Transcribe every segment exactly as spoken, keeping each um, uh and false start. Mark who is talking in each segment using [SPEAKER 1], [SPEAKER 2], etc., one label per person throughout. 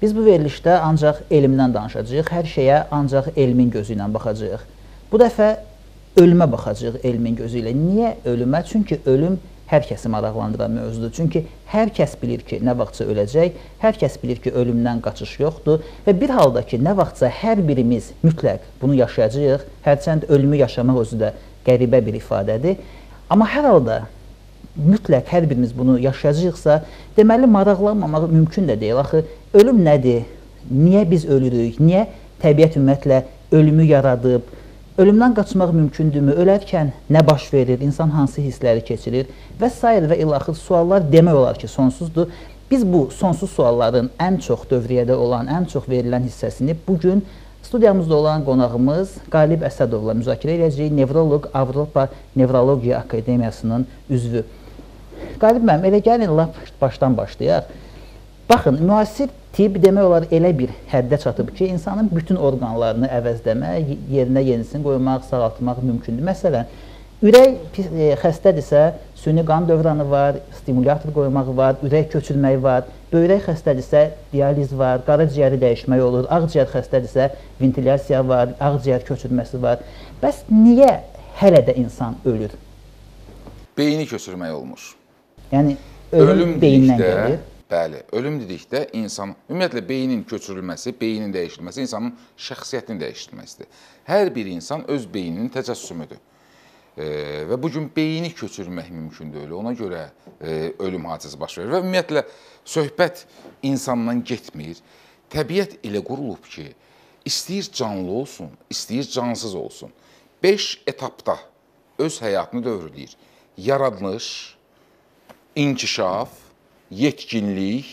[SPEAKER 1] Biz bu verilişdə ancaq elmdən danışacağıq, hər şeyə ancaq elmin gözü ilə baxacağıq. Bu dəfə ölümə baxacağıq elmin gözü ilə. Niyə ölümə? Çünki ölüm hər kəsi maraqlandıran mövzudur. Çünki hər kəs bilir ki, nə vaxtsa öləcək, hər kəs bilir ki, ölümdən qaçış yoxdur və bir halda ki, nə vaxtsa hər birimiz mütləq bunu yaşayacağıq, hərçənd ölümü yaşamaq özü də qəribə bir ifadədir. Amma hər halda mütləq hər birimiz bunu yaşayacaqsa, deməli maraqlanmamaq mümkün də deyil. Axı ölüm nədir? Niyə biz ölürük? Niyə təbiət ümumiyyətlə ölümü yaradıb? Ölümdən qaçmaq mümkündürmü? Ölərkən nə baş verir? İnsan hansı hissləri keçirir? Və s. və ilaxır suallar demək olar ki, sonsuzdur. Biz bu sonsuz sualların ən çox dövriyyədə olan, ən çox verilən hissəsini bugün studiyamızda olan qonağımız Qalib Əsədovla müzakirə edəcəyik. Nevroloq, Avropa Nevrologiya Akademiyasının üzvü. Qalib müəllim, elə gəlin lap başdan başlayaq. Baxın, müasir tibb demək olar elə bir həddə çatıb ki, insanın bütün orqanlarını əvəzləmək, yerinə yenisini qoymaq, sağaltmaq mümkündür. Məsələn, ürək xəstədirsə, süni qan dövranı var, stimulyator qoymaq var, ürək köçürmək var, böyrək xəstədirsə, dializ var, qaraciyəri dəyişmək olur, ağciyər xəstədirsə, ventilyasiya var, ağciyər köçürməsi var. Bəs niyə hələ də insan ölür?
[SPEAKER 2] Beyni köçürmək olmur.
[SPEAKER 1] Yəni, ölüm, ölüm beyindən gəlir.
[SPEAKER 2] Bəli, ölüm dedikdə insan, ümumiyyətlə beynin köçürülməsi, beynin dəyişilməsi insanın şəxsiyyətini dəyişdirməsidir. Hər bir insan öz beyninin təcəssümüdür. E, və bugün beyni köçürmək mümkün deyil. Ona görə e, ölüm hadisəsi baş verir. Və ümumiyyətlə söhbət insandan getmir. Təbiət elə qurulub ki, istəyir canlı olsun, istəyir cansız olsun. Beş etapda öz həyatını dövrüləyir. Yaradılış, inkişaf, yetkinlik,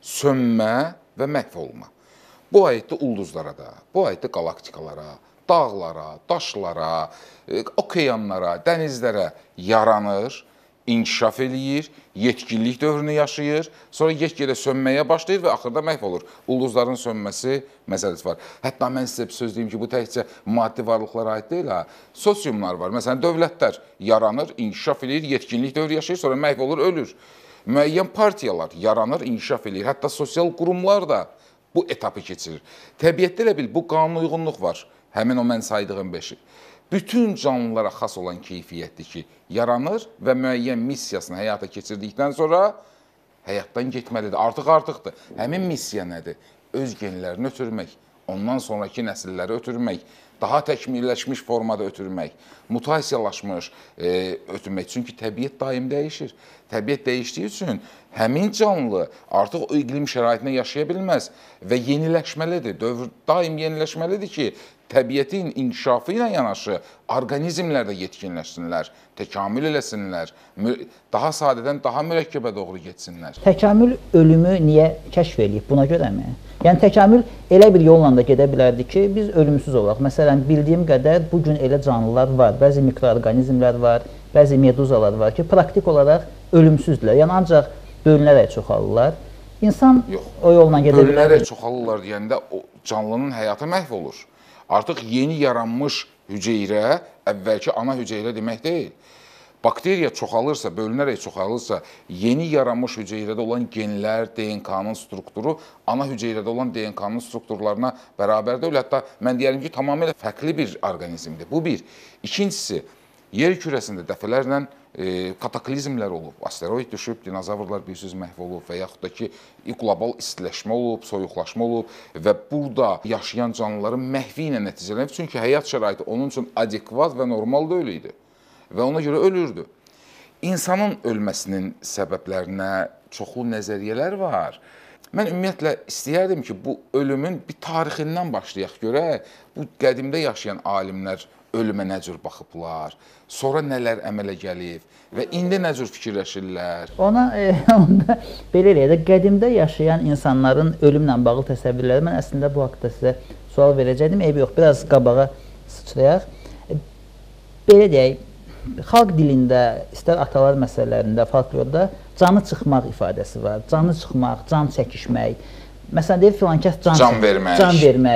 [SPEAKER 2] sönmə və məhv olma. Bu aiddir ulduzlara da, bu aiddir qalaktikalara, dağlara, daşlara, okeanlara, dənizlərə yaranır, inkişaf eləyir, yetkinlik dövrünü yaşayır, sonra get-gedə sönməyə başlayır və axırda məhv olur. Ulduzların sönməsi məsələsi var. Hətta mən sizə bir söz deyim ki, bu təkcə maddi varlıqlara aid deyil, ha. Sosiumlar var. Məsələn, dövlətlər yaranır, inkişaf eləyir, yetkinlik dövrü yaşayır, sonra məhv olur, ölür. Müəyyən partiyalar yaranır, inkişaf eləyir. Hətta sosial qurumlar da bu etapı keçirir. Təbiətdə elə bil, bu qanun uyğunluq var. Həmin o mən saydığım beşi. Bütün canlılara xas olan keyfiyyətdir ki, yaranır və müəyyən missiyasını həyata keçirdikdən sonra həyatdan getməlidir. Artıq artıqdır. Həmin missiya nədir? Öz genlərini ötürmək, ondan sonraki nəsilləri ötürmək, daha təkmilləşmiş formada ötürmək, mutasiyalaşmış e, ötürmək. Çünki təbiət daim dəyişir. Təbiət dəyişdiyi üçün həmin canlı artıq o iqlim şəraitinə yaşaya bilməz və yeniləşməlidir. Dövr daim yeniləşməlidir ki, təbiətin inkişafı ilə yanaşı orqanizmlər də yetkinləşsinlər, təkamül eləsinlər, daha sadədən daha mürəkkəbə doğru getsinlər.
[SPEAKER 1] Təkamül ölümü niyə kəşf eləyib? Buna görəmi? Yəni, təkamül elə bir yolla da gedə bilərdi ki, biz ölümsüz olaq. Məsələn, bildiyim qədər bugün elə canlılar var, bəzi mikroorqanizmlər var, bəzi meduzalar var ki, praktik olaraq ölümsüzdürlər. Yəni, ancaq bölünərək çoxalırlar. İnsan Yox, o yolla gedə bilər.
[SPEAKER 2] Bölünərək çoxalırlar deyəndə o canlının həyatı məhv olur. Artıq yeni yaranmış hüceyrə əvvəlki ana hüceyrə demək deyil. Bakteriya çoxalırsa, bölünərək çoxalırsa, yeni yaranmış hüceyrədə olan genlər, D N K-nın strukturu ana hüceyrədə olan D N K-nın strukturlarına bərabər deyil. Hətta mən deyəlim ki, tamamilə fərqli bir orqanizmdir. Bu bir. İkincisi, yer kürəsində dəfələrlə e, kataklizmlər olub. Asteroid düşüb, dinozavrlar bir söz məhv olub və yaxud da ki, qlobal istiləşmə olub, soyuqlaşma olub və burada yaşayan canlıların məhvi ilə nəticələnib. Çünki həyat şəraiti onun üçün adekvat və normal deyil idi. Və ona görə ölürdü. İnsanın ölməsinin səbəblərinə çoxlu nəzəriyyələr var. Mən ümumiyyətlə istəyərdim ki, bu ölümün bir tarixindən başlayaq görək. Bu qədimdə yaşayan alimlər ölümə nə cür baxıblar, sonra nələr əmələ gəlib və indi nə cür fikirləşirlər.
[SPEAKER 1] Ona e, onda belə eləyək də, qədimdə yaşayan insanların ölümlə bağlı təsəvvürləri, mən əslində bu haqda sizə sual verəcəkdim. Eybi yox, biraz qabağa sıçrayaq. E, belə deyək, xalq dilində, istər atalar məsələlərində, folklorda canı çıxmaq ifadəsi var. Canı çıxmaq, can çəkişmək. Məsələn, deyir filankəs can,
[SPEAKER 2] can vermək.
[SPEAKER 1] Can vermək.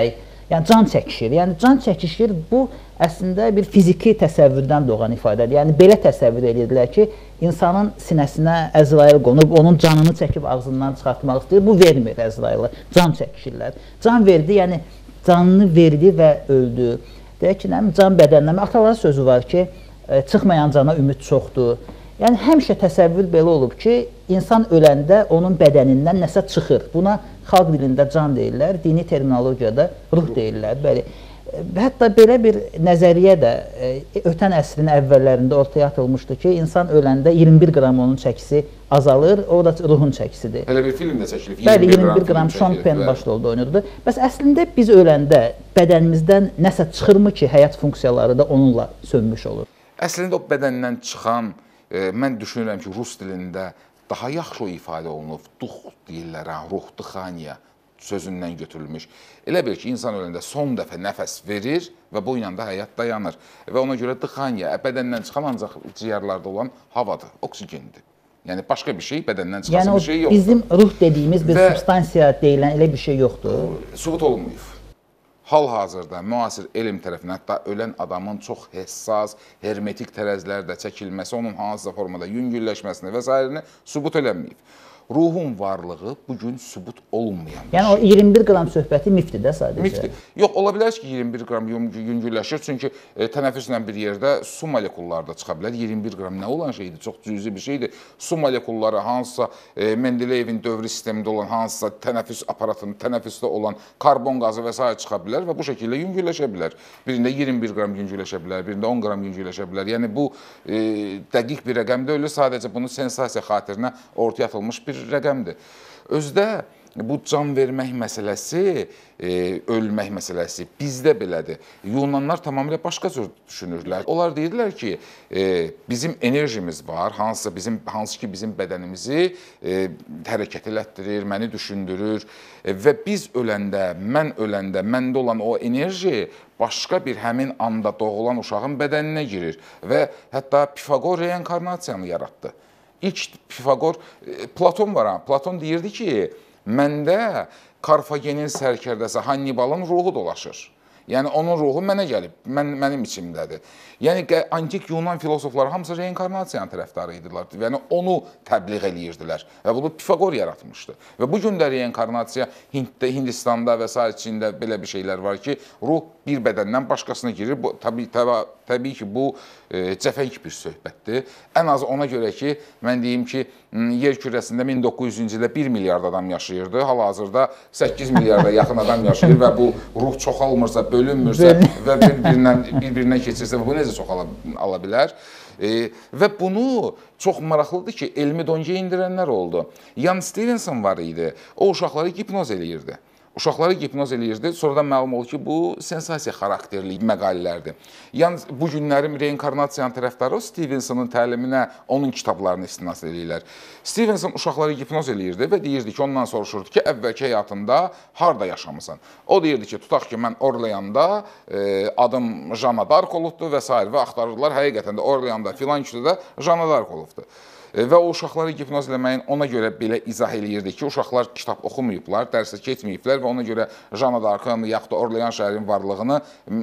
[SPEAKER 1] Yəni can çəkişir. Yəni can çəkişir bu əslində bir fiziki təsəvvürdən doğan ifadədir. Yəni belə təsəvvür edirdilər ki, insanın sinəsinə Əzrail qonub onun canını çəkib ağzından çıxartmaq istəyir. Bu vermir Əzrailə. Can çəkişirlər. Can verdi, yəni canını verdi və öldü. Deyək ki, can bədəndən. Ataların sözü var ki, çıxmayan cana ümid çoxdur. Yəni həmişə təsəvvür belə olub ki, insan öləndə onun bədənindən nəsə çıxır. Buna xalq dilində can deyirlər, dini terminologiyada ruh deyirlər. Bəli. Hətta belə bir nəzəriyyə də ötən əsrin əvvəllərində ortaya atılmışdı ki, insan öləndə iyirmi bir qram onun çəkisi azalır, o da ruhun çəkisidir.
[SPEAKER 2] Elə bir film də çəkilib.
[SPEAKER 1] Bəli, iyirmi bir qram Sean Penn başrolda oynayırdı. Bəs əslində biz öləndə bədənimizdən nəsə çıxırmı ki, həyat funksiyaları da onunla sönmüş olur?
[SPEAKER 2] Əslində o bədəndən çıxan, e, mən düşünürəm ki, rus dilində daha yaxşı o ifadə olunub. Duh deyirlər, ruh, dıxaniya sözündən götürülmüş. Elə bil ki, insan öləndə son dəfə nəfəs verir və bu ilə də həyat dayanır. Və ona görə dıxaniya bədəndən çıxan ancaq ciyərlərdə olan havadır, oksigendir. Yəni başqa bir şey, bədəndən çıxası
[SPEAKER 1] yəni,
[SPEAKER 2] bir şey yoxdur.
[SPEAKER 1] Bizim ruh dediyimiz bir və substansiya deyilən elə bir şey yoxdur.
[SPEAKER 2] Sübut olunmayıb. Hal-hazırda müasir elm tərəfindən hətta ölən adamın çox həssas, hermetik tərəzilərdə çəkilməsi, onun hansısa formada yüngülləşməsini və s. sübut eləməyib. Ruhun varlığı bugün sübut olunmayan bir
[SPEAKER 1] yəni,
[SPEAKER 2] şey.
[SPEAKER 1] Yəni o iyirmi bir qram söhbəti mifdir də sadəcə.
[SPEAKER 2] Mifdir. Yox, ola bilər ki, iyirmi bir qram yüngülləşir, çünki e, tənəffüslə bir yerdə su molekulları da çıxa bilər. iyirmi bir qram nə olan şeydir? Çox cüzi bir şeydir. Su molekulları hansısa e, Mendeleyevin dövrü sistemində olan hansısa tənəffüs aparatının tənəffüsdə olan karbon qazı və s. çıxa bilər və bu şəkildə yüngülləşə bilər. Birində iyirmi bir qram yüngülləşə bilər, birində on qram yüngülləşə bilər. Yəni bu e, dəqiq bir rəqəm deyil, sadəcə bunu sensasiya xatirinə ortaya atılmış bir rəqəmdir. Özdə bu can vermək məsələsi, e, ölmək məsələsi bizdə belədir. Yunanlar tamamilə başqa cür düşünürlər. Onlar deyirlər ki, e, bizim enerjimiz var, hansı, bizim, hansı ki bizim bədənimizi e, hərəkət elətdirir, məni düşündürür e, və biz öləndə, mən öləndə, məndə olan o enerji başqa bir həmin anda doğulan uşağın bədəninə girir və hətta Pifaqor reinkarnasiyanı yaratdı. İlk Pifaqor, Platon var ha, Platon deyirdi ki, məndə Karfagenin sərkərdəsi Hannibalın ruhu dolaşır. Yəni, onun ruhu mənə gəlib, mən, mənim içimdədir. Yəni, antik Yunan filosofları hamısı reinkarnasiyanın tərəfdarı idilər. Yəni, onu təbliğ eləyirdilər və bunu Pifaqor yaratmışdı. Və bu gün də reinkarnasiya Hinddə, Hindistanda və s. içində belə bir şeylər var ki, ruh bir bədəndən başqasına girir. Bu, təbii, təbii, təbii ki, bu e, cəfəng bir söhbətdir. Ən az ona görə ki, mən deyim ki, yer kürəsində min doqquz yüzüncü ildə bir milyard adam yaşayırdı. Hal-hazırda səkkiz milyarda yaxın adam yaşayır və bu ruh çoxalmırsa, bölünmürsə və bir-birindən bir-birindən keçirsə, bu necə çoxala ala bilər? E, və bunu çox maraqlıdır ki, elmi döngəyə indirənlər oldu. Jan Stevenson var idi, o uşaqları hipnoz eləyirdi. Uşaqları hipnoz eləyirdi, sonradan məlum oldu ki, bu sensasiya xarakterli məqalələrdir. Yəni, bu günlərin reinkarnasiyanın tərəfdarı o Stevensonun təliminə onun kitablarını istinad edirlər. Stevenson uşaqları hipnoz eləyirdi və deyirdi ki, ondan soruşurdu ki, əvvəlki həyatında harada yaşamısan? O deyirdi ki, tutaq ki, mən Orleanda e, adım Jana Dark olubdur və s. və axtarırlar, həqiqətən də Orleanda filan küçədə Jana Dark olubdur. Və o uşaqları hipnoz eləməyin ona görə belə izah eləyirdi ki, uşaqlar kitab oxumayıblar, dərsə keçməyiblər və ona görə Jana Darkın yaxud da Orlean şəhərinin varlığını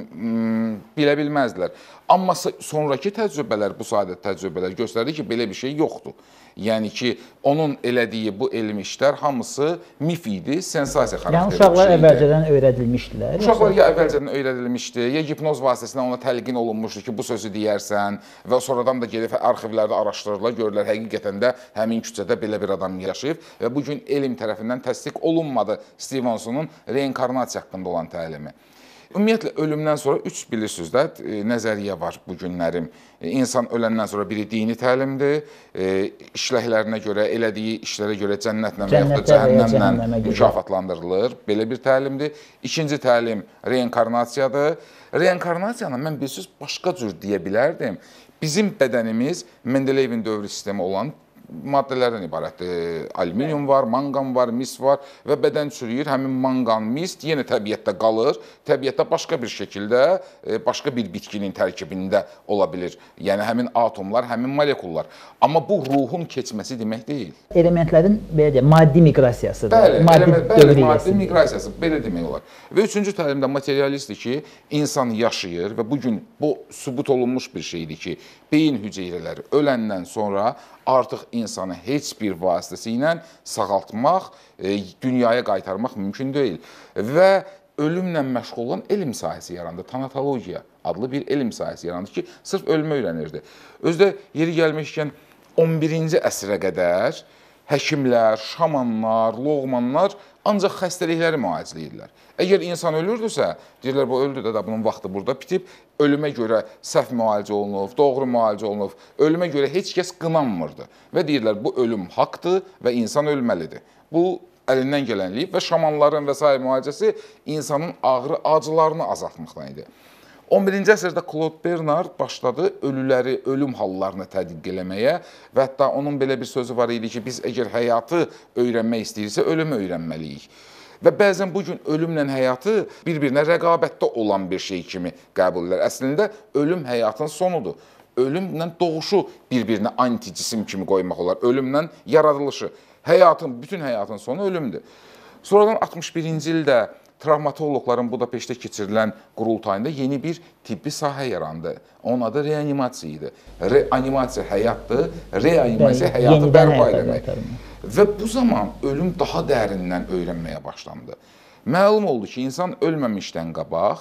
[SPEAKER 2] bilə bilməzdilər. Amma sonraki təcrübələr, bu sadə təcrübələr göstərdi ki, belə bir şey yoxdur. Yəni ki, onun elədiyi bu elmi işlər hamısı mif idi, sensasiya xarakterli bir şeydir.
[SPEAKER 1] Yəni, uşaqlar əvvəlcədən öyrədilmişdilər.
[SPEAKER 2] Uşaqlar ya əvvəlcədən öyrədilmişdi, ya hipnoz vasitəsilə ona təlqin olunmuşdu ki, bu sözü deyərsən və sonradan da gedib arxivlərdə araşdırırlar, görürlər, həqiqətən də həmin küçədə belə bir adam yaşayıb və bugün elm tərəfindən təsdiq olunmadı Stevensonun reinkarnasiya haqqında olan təlimi. Ümumiyyətlə, ölümdən sonra üç bilirsiniz də nəzəriyyə var bu günlərim. İnsan öləndən sonra biri dini təlimdir, işləklərinə görə, elədiyi işlərə görə cənnətlə və yaxud da cəhənnəmlə mükafatlandırılır. Belə bir təlimdir. İkinci təlim reinkarnasiyadır. Reinkarnasiyanı mən bilirsiniz başqa cür deyə bilərdim. Bizim bədənimiz Mendeleyevin dövrü sistemi olan maddələrdən ibarətdir. Alüminium var, manqan var, mis var və bədən çürüyür. Həmin manqan, mis yenə təbiətdə qalır. Təbiətdə başqa bir şəkildə, başqa bir bitkinin tərkibində ola bilir. Yəni həmin atomlar, həmin molekullar. Amma bu ruhun keçməsi demək deyil.
[SPEAKER 1] Elementlərin belə deyək, maddi miqrasiyasıdır.
[SPEAKER 2] Bəli,
[SPEAKER 1] maddi,
[SPEAKER 2] element, bəli, maddi miqrasiyası belə demək olar. Və üçüncü təlimdə materialistdir ki, insan yaşayır və bugün bu sübut olunmuş bir şeydir ki, beyin hüceyrələri öləndən sonra artıq insanı heç bir vasitəsi ilə sağaltmaq, e, dünyaya qaytarmaq mümkün deyil. Və ölümlə məşğul olan elm sahəsi yarandı. Tanatologiya adlı bir elm sahəsi yarandı ki, sırf ölmə öyrənirdi. Özdə yeri gəlmişkən on birinci əsrə qədər həkimlər, şamanlar, loğmanlar ancaq xəstəlikləri müalicələyirlər. Əgər insan ölürdüsə, deyirlər, bu öldü də, bunun vaxtı burada bitib, ölümə görə səhv müalicə olunub, doğru müalicə olunub, ölümə görə heç kəs qınanmırdı. Və deyirlər, bu ölüm haqdır və insan ölməlidir. Bu, əlindən gələnliyib və şamanların və s. müalicəsi insanın ağrı, acılarını azaltmaqdan idi. on birinci əsrdə Claude Bernard başladı ölüləri, ölüm hallarını tədqiq eləməyə və hətta onun belə bir sözü var idi ki, biz əgər həyatı öyrənmək istəyirsə, ölümü öyrənməliyik. Və bəzən bugün ölümlə həyatı bir-birinə rəqabətdə olan bir şey kimi qəbul edirlər. Əslində, ölüm həyatın sonudur. Ölümlə doğuşu bir-birinə anti-cisim kimi qoymaq olar. Ölümlə yaradılışı. Həyatın, bütün həyatın sonu ölümdür. Sonradan altmış birinci ildə travmatoloqların Budapeştdə keçirilən qurultayında yeni bir tibbi sahə yarandı. Onun adı reanimasiya idi. Reanimasiya həyatdır, reanimasiya həyatı bərpa eləmək. Və bu zaman ölüm daha dərindən öyrənməyə başlandı. Məlum oldu ki, insan ölməmişdən qabaq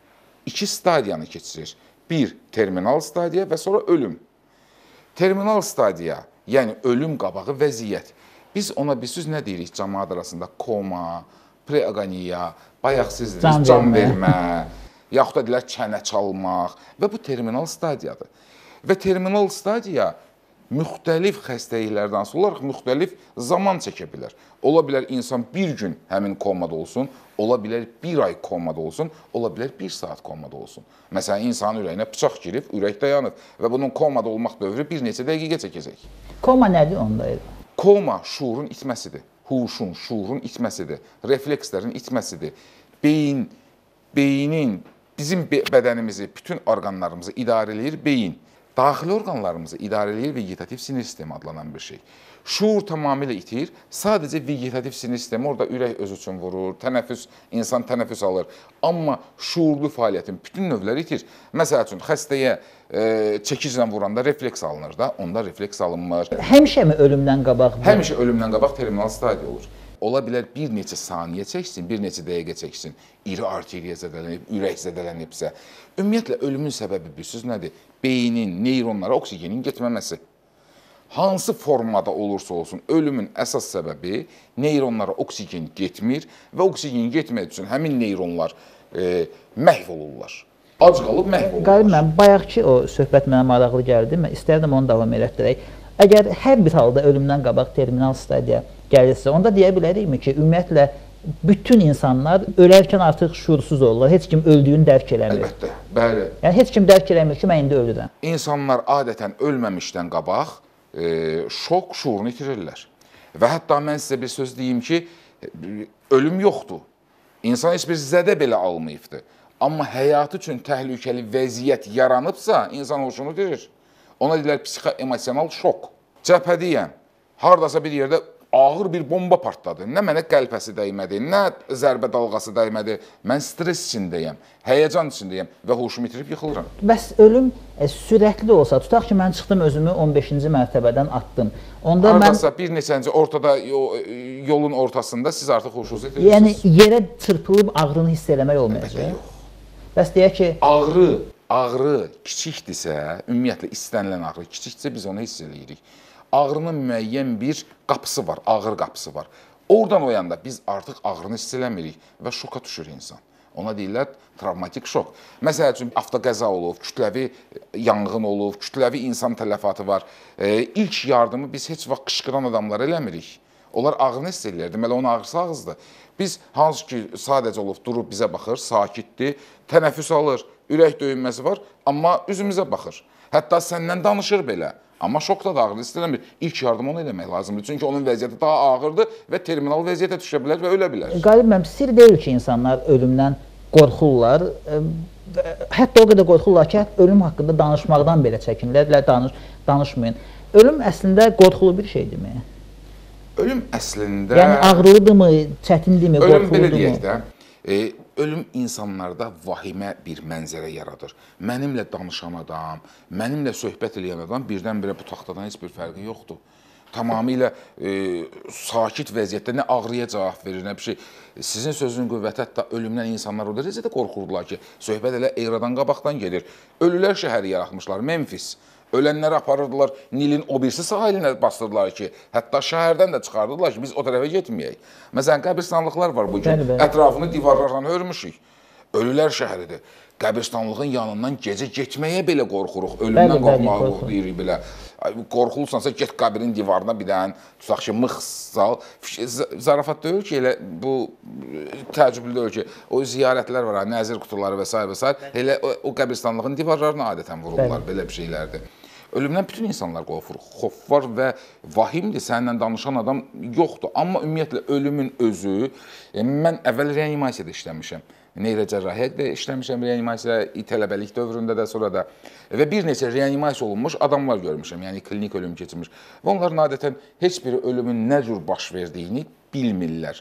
[SPEAKER 2] iki stadiyanı keçirir. Bir, terminal stadiya və sonra ölüm. Terminal stadiya, yəni ölüm qabağı vəziyyət. Biz ona bir söz nə deyirik cəmaət arasında? Koma, preagoniya, bayaq siz can, can vermə, yaxud da deyilər çənə çalmaq və bu terminal stadiyadır. Və terminal stadiya müxtəlif xəstəliklərdən asılı olaraq müxtəlif zaman çəkə bilər. Ola bilər insan bir gün həmin komada olsun, ola bilər bir ay komada olsun, ola bilər bir saat komada olsun. Məsələn, insanın ürəyinə bıçaq girib, ürək dayanıb və bunun komada olmaq dövrü bir neçə dəqiqə çəkəcək.
[SPEAKER 1] Koma nədir onda?
[SPEAKER 2] Koma şuurun itməsidir. Huşun, şuurun itməsidir, reflekslərin itməsidir. Beyin, beynin, bizim bədənimizi, bütün orqanlarımızı idarə edir beyin. Daxili orqanlarımızı idarə edir vegetativ sinir sistemi adlanan bir şey. Şuur tamamilə itir, sadəcə vegetativ sinir sistemi orada ürək öz üçün vurur, tənəffüs, insan tənəffüs alır. Amma şuurlu fəaliyyətin bütün növləri itir. Məsəl üçün, xəstəyə e, çəkiclə vuranda refleks alınır da, onda refleks alınmır.
[SPEAKER 1] Həmişə mi ölümdən qabaq?
[SPEAKER 2] Həmişə ölümdən qabaq terminal stadiya olur. Ola bilər bir neçə saniyə çəksin, bir neçə dəqiqə çəksin, iri arteriya zədələnib, ürək zədələnibsə. Ümumiyyətlə, ölümün səbəbi bilirsiniz nədir? Beynin, neyronlara oksigenin getməməsi. Hansı formada olursa olsun, ölümün əsas səbəbi neyronlara oksigen getmir və oksigen getmək üçün həmin neyronlar e, məhv olurlar. Ac qalıb məhv olurlar.
[SPEAKER 1] Qalib, mən bayaqki o söhbət mənə maraqlı gəldi, mən istərdim onu davam elətdirək. Əgər hər bir halda ölümdən qabaq terminal stadiya gəlirsə, onda deyə bilərikmi ki, ümumiyyətlə, bütün insanlar ölərkən artıq şuursuz olurlar, heç kim öldüyünü dərk eləmir.
[SPEAKER 2] Əlbəttə, bəli.
[SPEAKER 1] Yəni, heç kim dərk eləmir ki, mən indi ölürəm.
[SPEAKER 2] İnsanlar adətən ölməmişdən qabaq e, şok şuurunu itirirlər. Və hətta mən sizə bir söz deyim ki, ölüm yoxdur. İnsan heç bir zədə belə almayıbdır. Amma həyatı üçün təhlükəli vəziyyət yaranıbsa, insan hoşunu itirir. Ona deyilər psixoemosional şok. Cəbhədiyəm, haradasa bir yerdə ağır bir bomba partladı. Nə mənə qəlpəsi dəymədi, nə zərbə dalğası dəymədi. Mən stres içindəyəm, həyəcan içindəyəm və hoşumu itirib yıxılıram.
[SPEAKER 1] Bəs ölüm e, sürətli olsa, tutaq ki, mən çıxdım özümü on beşinci mərtəbədən attım. Onda
[SPEAKER 2] haradasa
[SPEAKER 1] mən...
[SPEAKER 2] bir neçənci ortada, yolun ortasında siz artıq hoşunuzu itirirsiniz.
[SPEAKER 1] Yəni, yerə çırpılıb ağrını hiss eləmək olmayacaq. Bəs deyək ki...
[SPEAKER 2] Ağrı, ağrı kiçikdirsə, ümumiyyətlə istənilən ağrı kiçikdirsə biz onu hiss eləyirik. Ağrının müəyyən bir qapısı var, ağrı qapısı var. Oradan oyanda biz artıq ağrını hiss eləmirik və şoka düşür insan. Ona deyirlər travmatik şok. Məsəl üçün, avtoqəza olub, kütləvi yanğın olub, kütləvi insan tələfatı var. E, ilk yardımı biz heç vaxt qışqıran adamlar eləmirik. Onlar ağrını hiss edirlər. Deməli, onun ağrısı ağızdır. Biz hansı ki, sadəcə olub durub bizə baxır, sakitdir, tənəffüs alır, ürək döyünməsi var, amma üzümüzə baxır. Hətta səndən danışır belə. Amma şokda da ağrını hiss eləmir. İlk yardım onu eləmək lazımdır. Çünki onun vəziyyəti daha ağırdır və terminal vəziyyətə düşə bilər və ölə bilər.
[SPEAKER 1] Qalib müəllim, sir deyil ki, insanlar ölümdən qorxurlar. Hətta o qədər qorxurlar ki, ölüm haqqında danışmaqdan belə çəkinirlər, danış, danışmayın. Ölüm əslində qorxulu bir şeydirmi?
[SPEAKER 2] Ölüm əslində...
[SPEAKER 1] Yəni, ağrılıdırmı, çətindirmi,
[SPEAKER 2] qorxuludur mu? Ölüm belə deyək də, e, ölüm insanlarda vahimə bir mənzərə yaradır. Mənimlə danışan adam, mənimlə söhbət edən adam birdən-birə bu taxtadan heç bir fərqi yoxdur. Tamamilə e, sakit vəziyyətdə nə ağrıya cavab verir, nə bir şey. Sizin sözün qüvvəti, hətta ölümdən insanlar o dərəcədə qorxurdular ki, söhbət elə eradan qabaqdan gedir. Ölülər şəhəri yaratmışlar, Memphis. Ölənləri aparırdılar, Nilin o birisi sahilinə bastırdılar ki, hətta şəhərdən də çıxardılar ki, biz o tərəfə getməyək. Məsələn, qəbirstanlıqlar var bu gün, ətrafını divarlarla hörmüşük. Ölülər şəhəridir. Qəbirstanlığın yanından gecə getməyə belə qorxuruq, ölümdən qorxmaq deyirik belə. Qorxulsansa, get qəbirin divarına bir dənə, tutaq ki, mıx sal. Zarafat deyil ki, elə bu təəccüblü deyil ki, o ziyarətlər var, nəzir qutuları və s. və s. Elə o qəbirstanlığın divarlarına adətən vururlar, belə bir şeylərdir. Ölümdən bütün insanlar qorxur, xof var və vahimdir, səninlə danışan adam yoxdur. Amma ümumiyyətlə, ölümün özü, mən əvvəl reanimasiyada işləmişəm. Neyrocərrahiyyədə işləmişəm, reanimasiya tələbəlik dövründə də, sonra da və bir neçə reanimasiya olunmuş adamlar görmüşəm, yəni klinik ölüm keçirmiş. Və onların adətən heç biri ölümün nə cür baş verdiyini bilmirlər,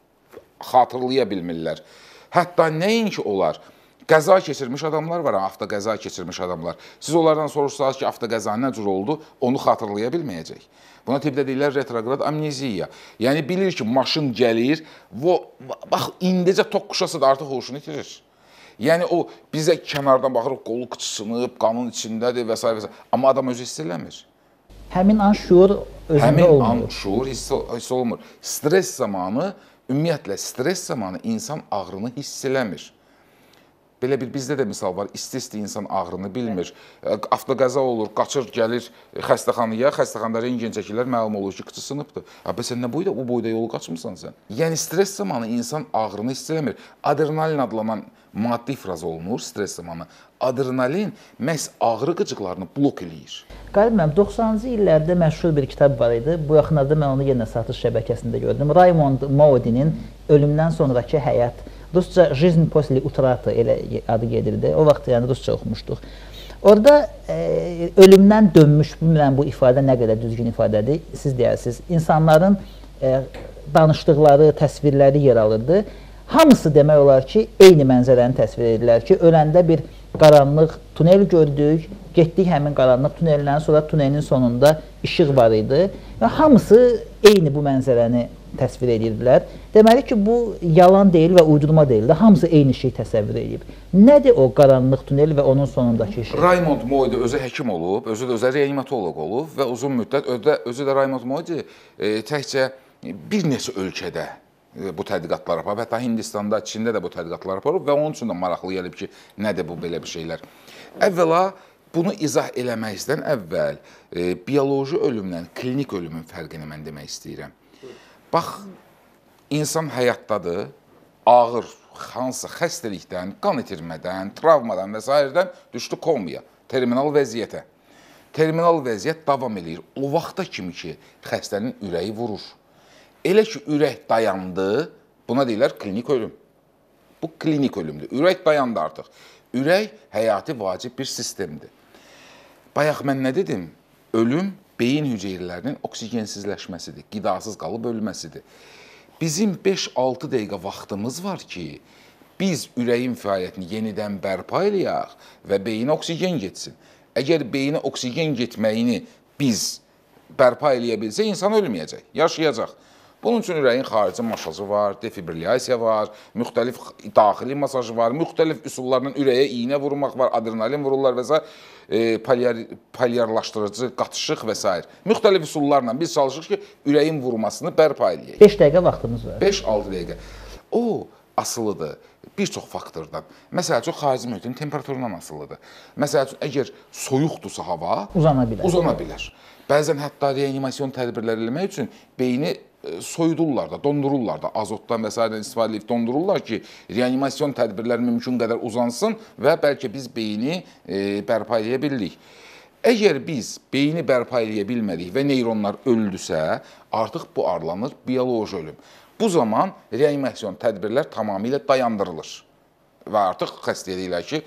[SPEAKER 2] xatırlaya bilmirlər. Hətta nəinki onlar, qəza keçirmiş adamlar var, avtoqəza keçirmiş adamlar. Siz onlardan soruşsanız ki, avtoqəza nə cür oldu, onu xatırlaya bilməyəcək. Buna tibdə deyirlər retrograd amneziya. Yəni, bilir ki, maşın gəlir, bax, indicə tok quşası da artıq hoşunu itirir. Yəni, o, bizə kənardan baxırıq, qolu qıçısınıb, qanın içindədir və s. və s. Amma adam özü hiss eləmir.
[SPEAKER 1] Həmin an şuur özündə olmuyor.
[SPEAKER 2] Həmin an şuur hiss olmur. Stres zamanı, ümumiyyətlə, stres zamanı insan ağrını hiss eləmir. Belə bir, bizdə də misal var, isti-isti insan ağrını bilmir. Avtoqəza olur, qaçır, gəlir xəstəxanaya, xəstəxanada rentgen çəkirlər, məlum olur ki, qıçı sınıbdır. Abi, sən nə boyda, o boyda yolu qaçmısan sən? Yəni, stres zamanı insan ağrını hiss eləmir. Adrenalin adlanan maddi ifraz olunur stres zamanı. Adrenalin məhz ağrı qıcıqlarını blok eləyir.
[SPEAKER 1] Qalib müəllim, doxsanıncı illərdə məşhur bir kitab var idi. Bu yaxınlarda mən onu yenə satış şəbəkəsində gördüm. Raymond Moodinin Ölümdən sonrakı həyat. Rusca "Жизнь после утраты" elə adı gedirdi. O vaxt yəni Rusca oxumuşduq. Orada e, ölümdən dönmüş, bilmirəm bu ifadə nə qədər düzgün ifadədir, siz deyirsiniz. İnsanların e, danışdıqları, təsvirləri yer alırdı. Hamısı demək olar ki, eyni mənzərəni təsvir edirlər ki, öləndə bir qaranlıq tunel gördük, getdik həmin qaranlıq tuneldən, sonra tunelin sonunda işıq var idi və hamısı eyni bu mənzərəni təsvir edirdilər. Deməli ki, bu yalan deyil və uydurma deyil də, hamısı eyni şey təsəvvür edib. Nədir o qaranlıq tunel və onun sonundakı şey?
[SPEAKER 2] Raymond Moody özü həkim olub, özü də özü reanimatoloq olub və uzun müddət, özü də Raymond Moody e, təkcə bir neçə ölkədə e, bu tədqiqatlar aparıb, hətta Hindistanda, Çində də bu tədqiqatlar aparıb və onun üçün də maraqlı gəlib ki, nədir bu belə bir şeylər. Əvvəla, bunu izah eləməkdən əvvəl e, bioloji ölümlə klinik ölümün fərqini mən demək istəyirəm. Bax, insan həyatdadır, ağır, hansısa xəstəlikdən, qan itirmədən, travmadan və s. düşdü komaya, terminal vəziyyətə. Terminal vəziyyət davam edir. O vaxta kimi ki, xəstənin ürəyi vurur. Elə ki, ürək dayandı, buna deyirlər klinik ölüm. Bu klinik ölümdür. Ürək dayandı artıq. Ürək həyati vacib bir sistemdir. Bayaq mən nə dedim? Ölüm beyin hüceyrələrinin oksigensizləşməsidir, qidasız qalıb ölməsidir. Bizim beş altı dəqiqə vaxtımız var ki, biz ürəyin fəaliyyətini yenidən bərpa eləyək və beyinə oksigen getsin. Əgər beyinə oksigen getməyini biz bərpa eləyə bilsə, insan ölməyəcək, yaşayacaq. Bunun üçün ürəyin xarici masajı var, defibrilyasiya var, müxtəlif daxili masajı var, müxtəlif üsullarla ürəyə iynə vurmaq var, adrenalin vururlar və s. E, polyar, polyarlaşdırıcı, qatışıq və s. Müxtəlif üsullarla biz çalışırıq ki, ürəyin vurmasını bərpa eləyək.
[SPEAKER 1] beş dəqiqə vaxtımız var.
[SPEAKER 2] beş altı dəqiqə. O, asılıdır bir çox faktordan. Məsəl üçün, xarici mühitin temperaturundan asılıdır. Məsəl üçün, əgər soyuqdursa hava,
[SPEAKER 1] uzana bilər.
[SPEAKER 2] Uzana bilər. Bəzən hətta reanimasyon tədbirləri eləmək üçün beyni soyudurlar da, dondururlar da, azotdan və s. istifadə edib dondururlar ki, reanimasyon tədbirləri mümkün qədər uzansın və bəlkə biz beyni e, bərpa edə bildik. Əgər biz beyni bərpa edə bilmədik və neyronlar öldüsə, artıq bu adlanır bioloji ölüm. Bu zaman reanimasyon tədbirlər tamamilə dayandırılır və artıq xəstəyə deyirlər ki,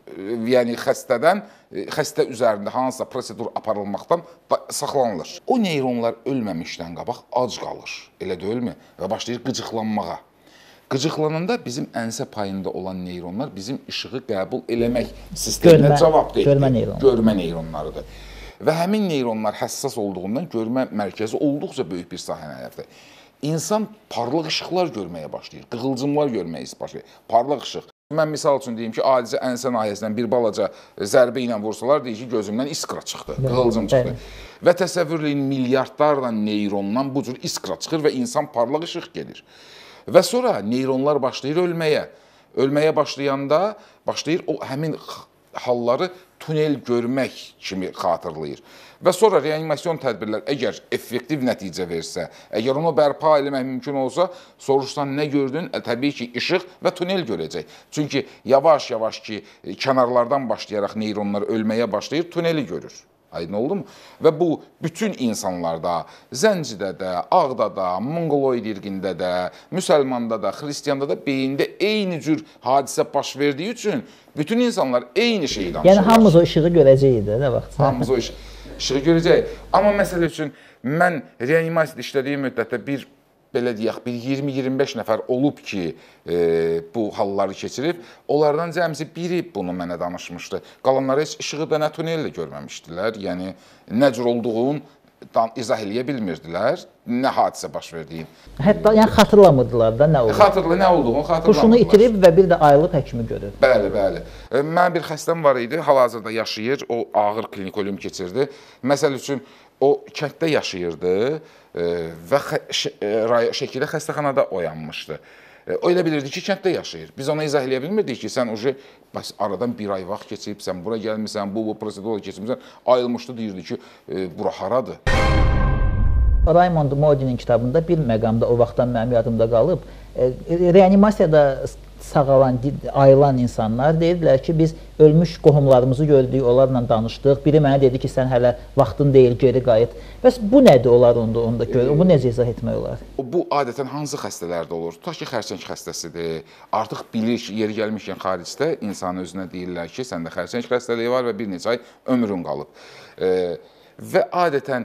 [SPEAKER 2] yəni xəstədən, xəstə üzərində hansısa prosedur aparılmaqdan saxlanılır. O neyronlar ölməmişdən qabaq ac qalır, elə deyilmi? Və başlayır qıcıqlanmağa. Qıcıqlananda bizim ənsə payında olan neyronlar bizim işığı qəbul eləmək sisteminə cavab deyir.
[SPEAKER 1] Görmə neyronları.
[SPEAKER 2] Görmə neyronlarıdır. Və həmin neyronlar həssas olduğundan görmə mərkəzi olduqca böyük bir sahəni əldə. İnsan parlaq işıqlar görməyə başlayır, qığılcımlar görməyə başlayır, parlaq işıq. Mən misal üçün deyim ki, adicə ənsə nahiyəsindən bir balaca zərbə ilə vursalar, deyir ki, gözümdən iskra çıxdı, qığılcım çıxdı. Və təsəvvürləyin milyardlarla neyrondan bu cür iskra çıxır və insan parlaq işıq gedir. Və sonra neyronlar başlayır ölməyə. Ölməyə başlayanda, başlayır o həmin halları tunel görmək kimi xatırlayır. Və sonra reanimasyon tədbirlər əgər effektiv nəticə versə, əgər onu bərpa eləmək mümkün olsa, soruşsan nə gördün? E, təbii ki, işıq və tunel görəcək. Çünki yavaş-yavaş ki, kənarlardan başlayaraq neyronlar ölməyə başlayır, tuneli görür. Aydın oldu mu? Və bu, bütün insanlarda, Zəncidə də, Ağda da, Mongoloid irqində də, Müsəlmanda da, Xristiyanda da beyində eyni cür hadisə baş verdiyi üçün bütün insanlar eyni şeyi danışırlar.
[SPEAKER 1] Yəni, hamımız o işığı görəcəyik nə vaxt?
[SPEAKER 2] Hamımız o işığı. İşığı görəcək. Amma məsələ üçün mən reanimasiyada işlədiyim müddətdə bir, belə deyək, bir iyirmi iyirmi beş nəfər olub ki, e, bu halları keçirib. Onlardan cəmsi biri bunu mənə danışmışdı. Qalanları heç işığı da nə tunellə görməmişdilər. Yəni, nə cür olduğunu izah eləyə bilmirdilər, nə hadisə baş verdiyi.
[SPEAKER 1] Hətta yəni, xatırlamırdılar da nə oldu?
[SPEAKER 2] Xatırla, nə olduğunu xatırlamırdılar.
[SPEAKER 1] Huşunu itirib və bir də ayılıb həkimi görür.
[SPEAKER 2] Bəli, bəli. Mənim bir xəstəm var idi, hal-hazırda yaşayır, o ağır klinik ölüm keçirdi. Məsəl üçün, o kənddə yaşayırdı və Şəkidə xəstəxanada oyanmışdı. O elə bilirdi ki, kənddə yaşayır. Biz ona izah eləyə bilmirdik ki, sən ucu aradan bir ay vaxt keçib, sən bura gəlmirsən, bu, bu prosedura keçirmirsən, ayılmışdı, deyirdi ki, bura haradır.
[SPEAKER 1] Raymond Modinin kitabında bir məqamda o vaxtdan mənim yadımda qalıb, reanimasiyada sağalan, ayılan insanlar deyirdilər ki, biz ölmüş qohumlarımızı gördük, onlarla danışdıq. Biri mənə dedi ki, sən hələ vaxtın deyil, geri qayıt. Bəs bu nədir onlar onda, onda görür? Bu necə izah etmək olar?
[SPEAKER 2] Bu adətən hansı xəstələrdə olur? Tutaq ki, xərçəng xəstəsidir. Artıq bilir ki, yeri gəlmişkən xaricdə insan özünə deyirlər ki, səndə xərçəng xəstəliyi var və bir neçə ay ömrün qalıb. Və adətən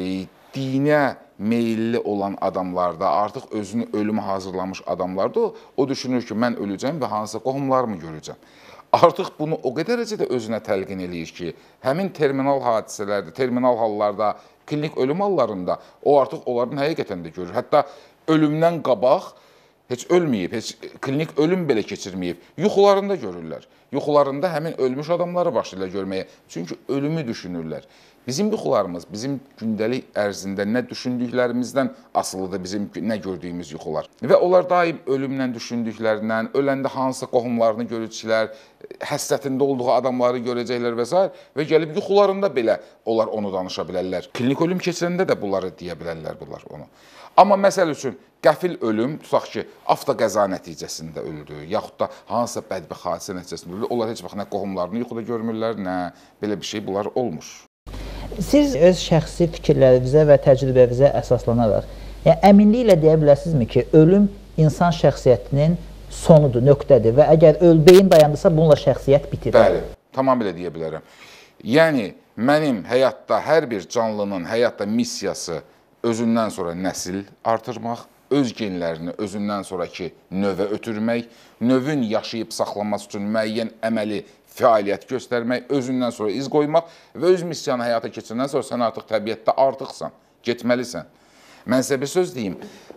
[SPEAKER 2] dinə meyilli olan adamlarda, artıq özünü ölümə hazırlamış adamlarda o, o düşünür ki, mən öləcəm və hansısa qohumlarımı görəcəm. Artıq bunu o qədər dərəcədə özünə təlqin eləyir ki, həmin terminal hadisələrdə, terminal hallarda, klinik ölüm hallarında o artıq onların həqiqətən də görür. Hətta ölümdən qabaq heç ölməyib, heç klinik ölüm belə keçirməyib, yuxularında görürlər. Yuxularında həmin ölmüş adamları başlayırlar görməyə. Çünki ölümü düşünürlər. Bizim yuxularımız, bizim gündəlik ərzində nə düşündüklərimizdən asılıdır bizim nə gördüyümüz yuxular. Və onlar daim ölümlə düşündüklərindən, öləndə hansısa qohumlarını görəcəklər, həsrətində olduğu adamları görəcəklər və s. və gəlib yuxularında belə onlar onu danışa bilərlər. Klinik ölüm keçirəndə də bunları deyə bilərlər bunlar onu. Amma məsəl üçün, qəfil ölüm, tutaq ki, avtoqəza nəticəsində öldü, yaxud da hansısa bədbəxt hadisə nəticəsində öldü, onlar heç vaxt nə qohumlarını yuxuda görmürlər, nə belə bir şey bunlar olmur.
[SPEAKER 1] Siz öz şəxsi fikirlərinizə və təcrübəvizə əsaslanaraq, yəni əminliklə deyə bilərsinizmi ki, ölüm insan şəxsiyyətinin sonudur, nöqtədir və əgər beyin dayandısa, bununla şəxsiyyət bitir?
[SPEAKER 2] Bəli, tamamilə deyə bilərəm. Yəni, mənim həyatda hər bir canlının həyatda missiyası özündən sonra nəsil artırmaq, öz genlərini özündən sonraki növə ötürmək, növün yaşayıb saxlanması üçün müəyyən əməli fəaliyyət göstərmək, özündən sonra iz qoymaq və öz missiyanı həyata keçirəndən sonra sən artıq təbiətdə artıqsan, getməlisən. Mən sizə bir söz deyim,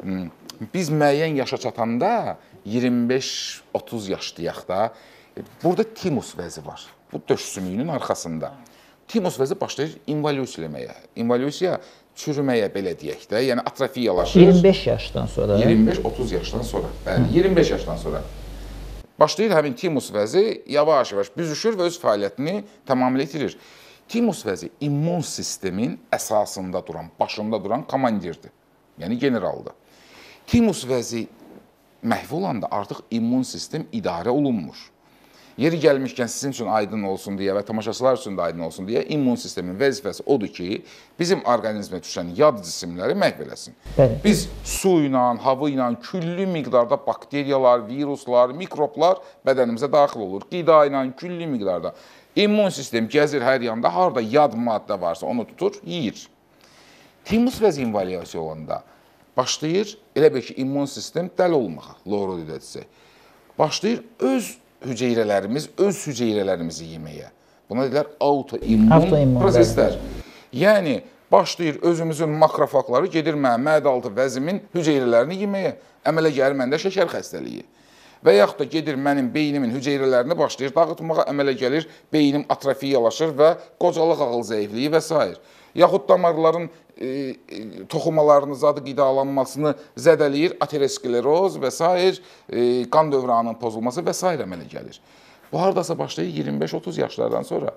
[SPEAKER 2] biz müəyyən yaşa çatanda, iyirmi beş otuz yaşdayaq da, burada timus vəzi var, bu döş sümüyünün arxasında. Timus vəzi başlayır involyusiləməyə, involyusiya çürüməyə belə deyək də, yəni atrofiyalaşır.
[SPEAKER 1] iyirmi beş yaşdan sonra?
[SPEAKER 2] iyirmi beş otuz yaşdan sonra, bəli, iyirmi beş yaşdan sonra. Başlayır həmin timus vəzi yavaş-yavaş büzüşür və öz fəaliyyətini tamamilə itirir. Timus vəzi immun sistemin əsasında duran, başında duran komandirdir. yəni generaldır. Timus vəzi məhv olanda artıq immun sistem idarə olunmur. Yeri gəlmişkən sizin üçün aydın olsun deyə və tamaşaçılar üçün də aydın olsun deyə immun sistemin vəzifəsi odur ki, bizim orqanizmə düşən yad cisimləri məhv eləsin.
[SPEAKER 1] Bəli.
[SPEAKER 2] Biz su ilə, hava ilə küllü miqdarda bakteriyalar, viruslar, mikroblar bədənimizə daxil olur. Qida ilə küllü miqdarda. İmmun sistem gəzir hər yanda, harada yad maddə varsa onu tutur, yeyir. Timus vəzi invalyasiya olanda başlayır, elə bil ki, immun sistem dəli olmağa, loğru desək. Başlayır öz hüceyrələrimiz, öz hüceyrələrimizi yeməyə. Buna deyilər autoimmun proseslər. Yəni, başlayır özümüzün makrofagları gedir mənim mədə-altı vəzimin hüceyrələrini yeməyə. Əmələ gəlir məndə şəkər xəstəliyi. Və yaxud da gedir mənim beynimin hüceyrələrini başlayır dağıtmağa, əmələ gəlir, beynim atrofiyalaşır və qocalıq ağıl zəifliyi və s. Yaxud damarların e, e, toxumalarını, zadı qidalanmasını zədələyir, ateroskleroz və s. E, qan dövranının pozulması və s. əmələ gəlir. Bu haradasa başlayır iyirmi beş otuz yaşlardan sonra.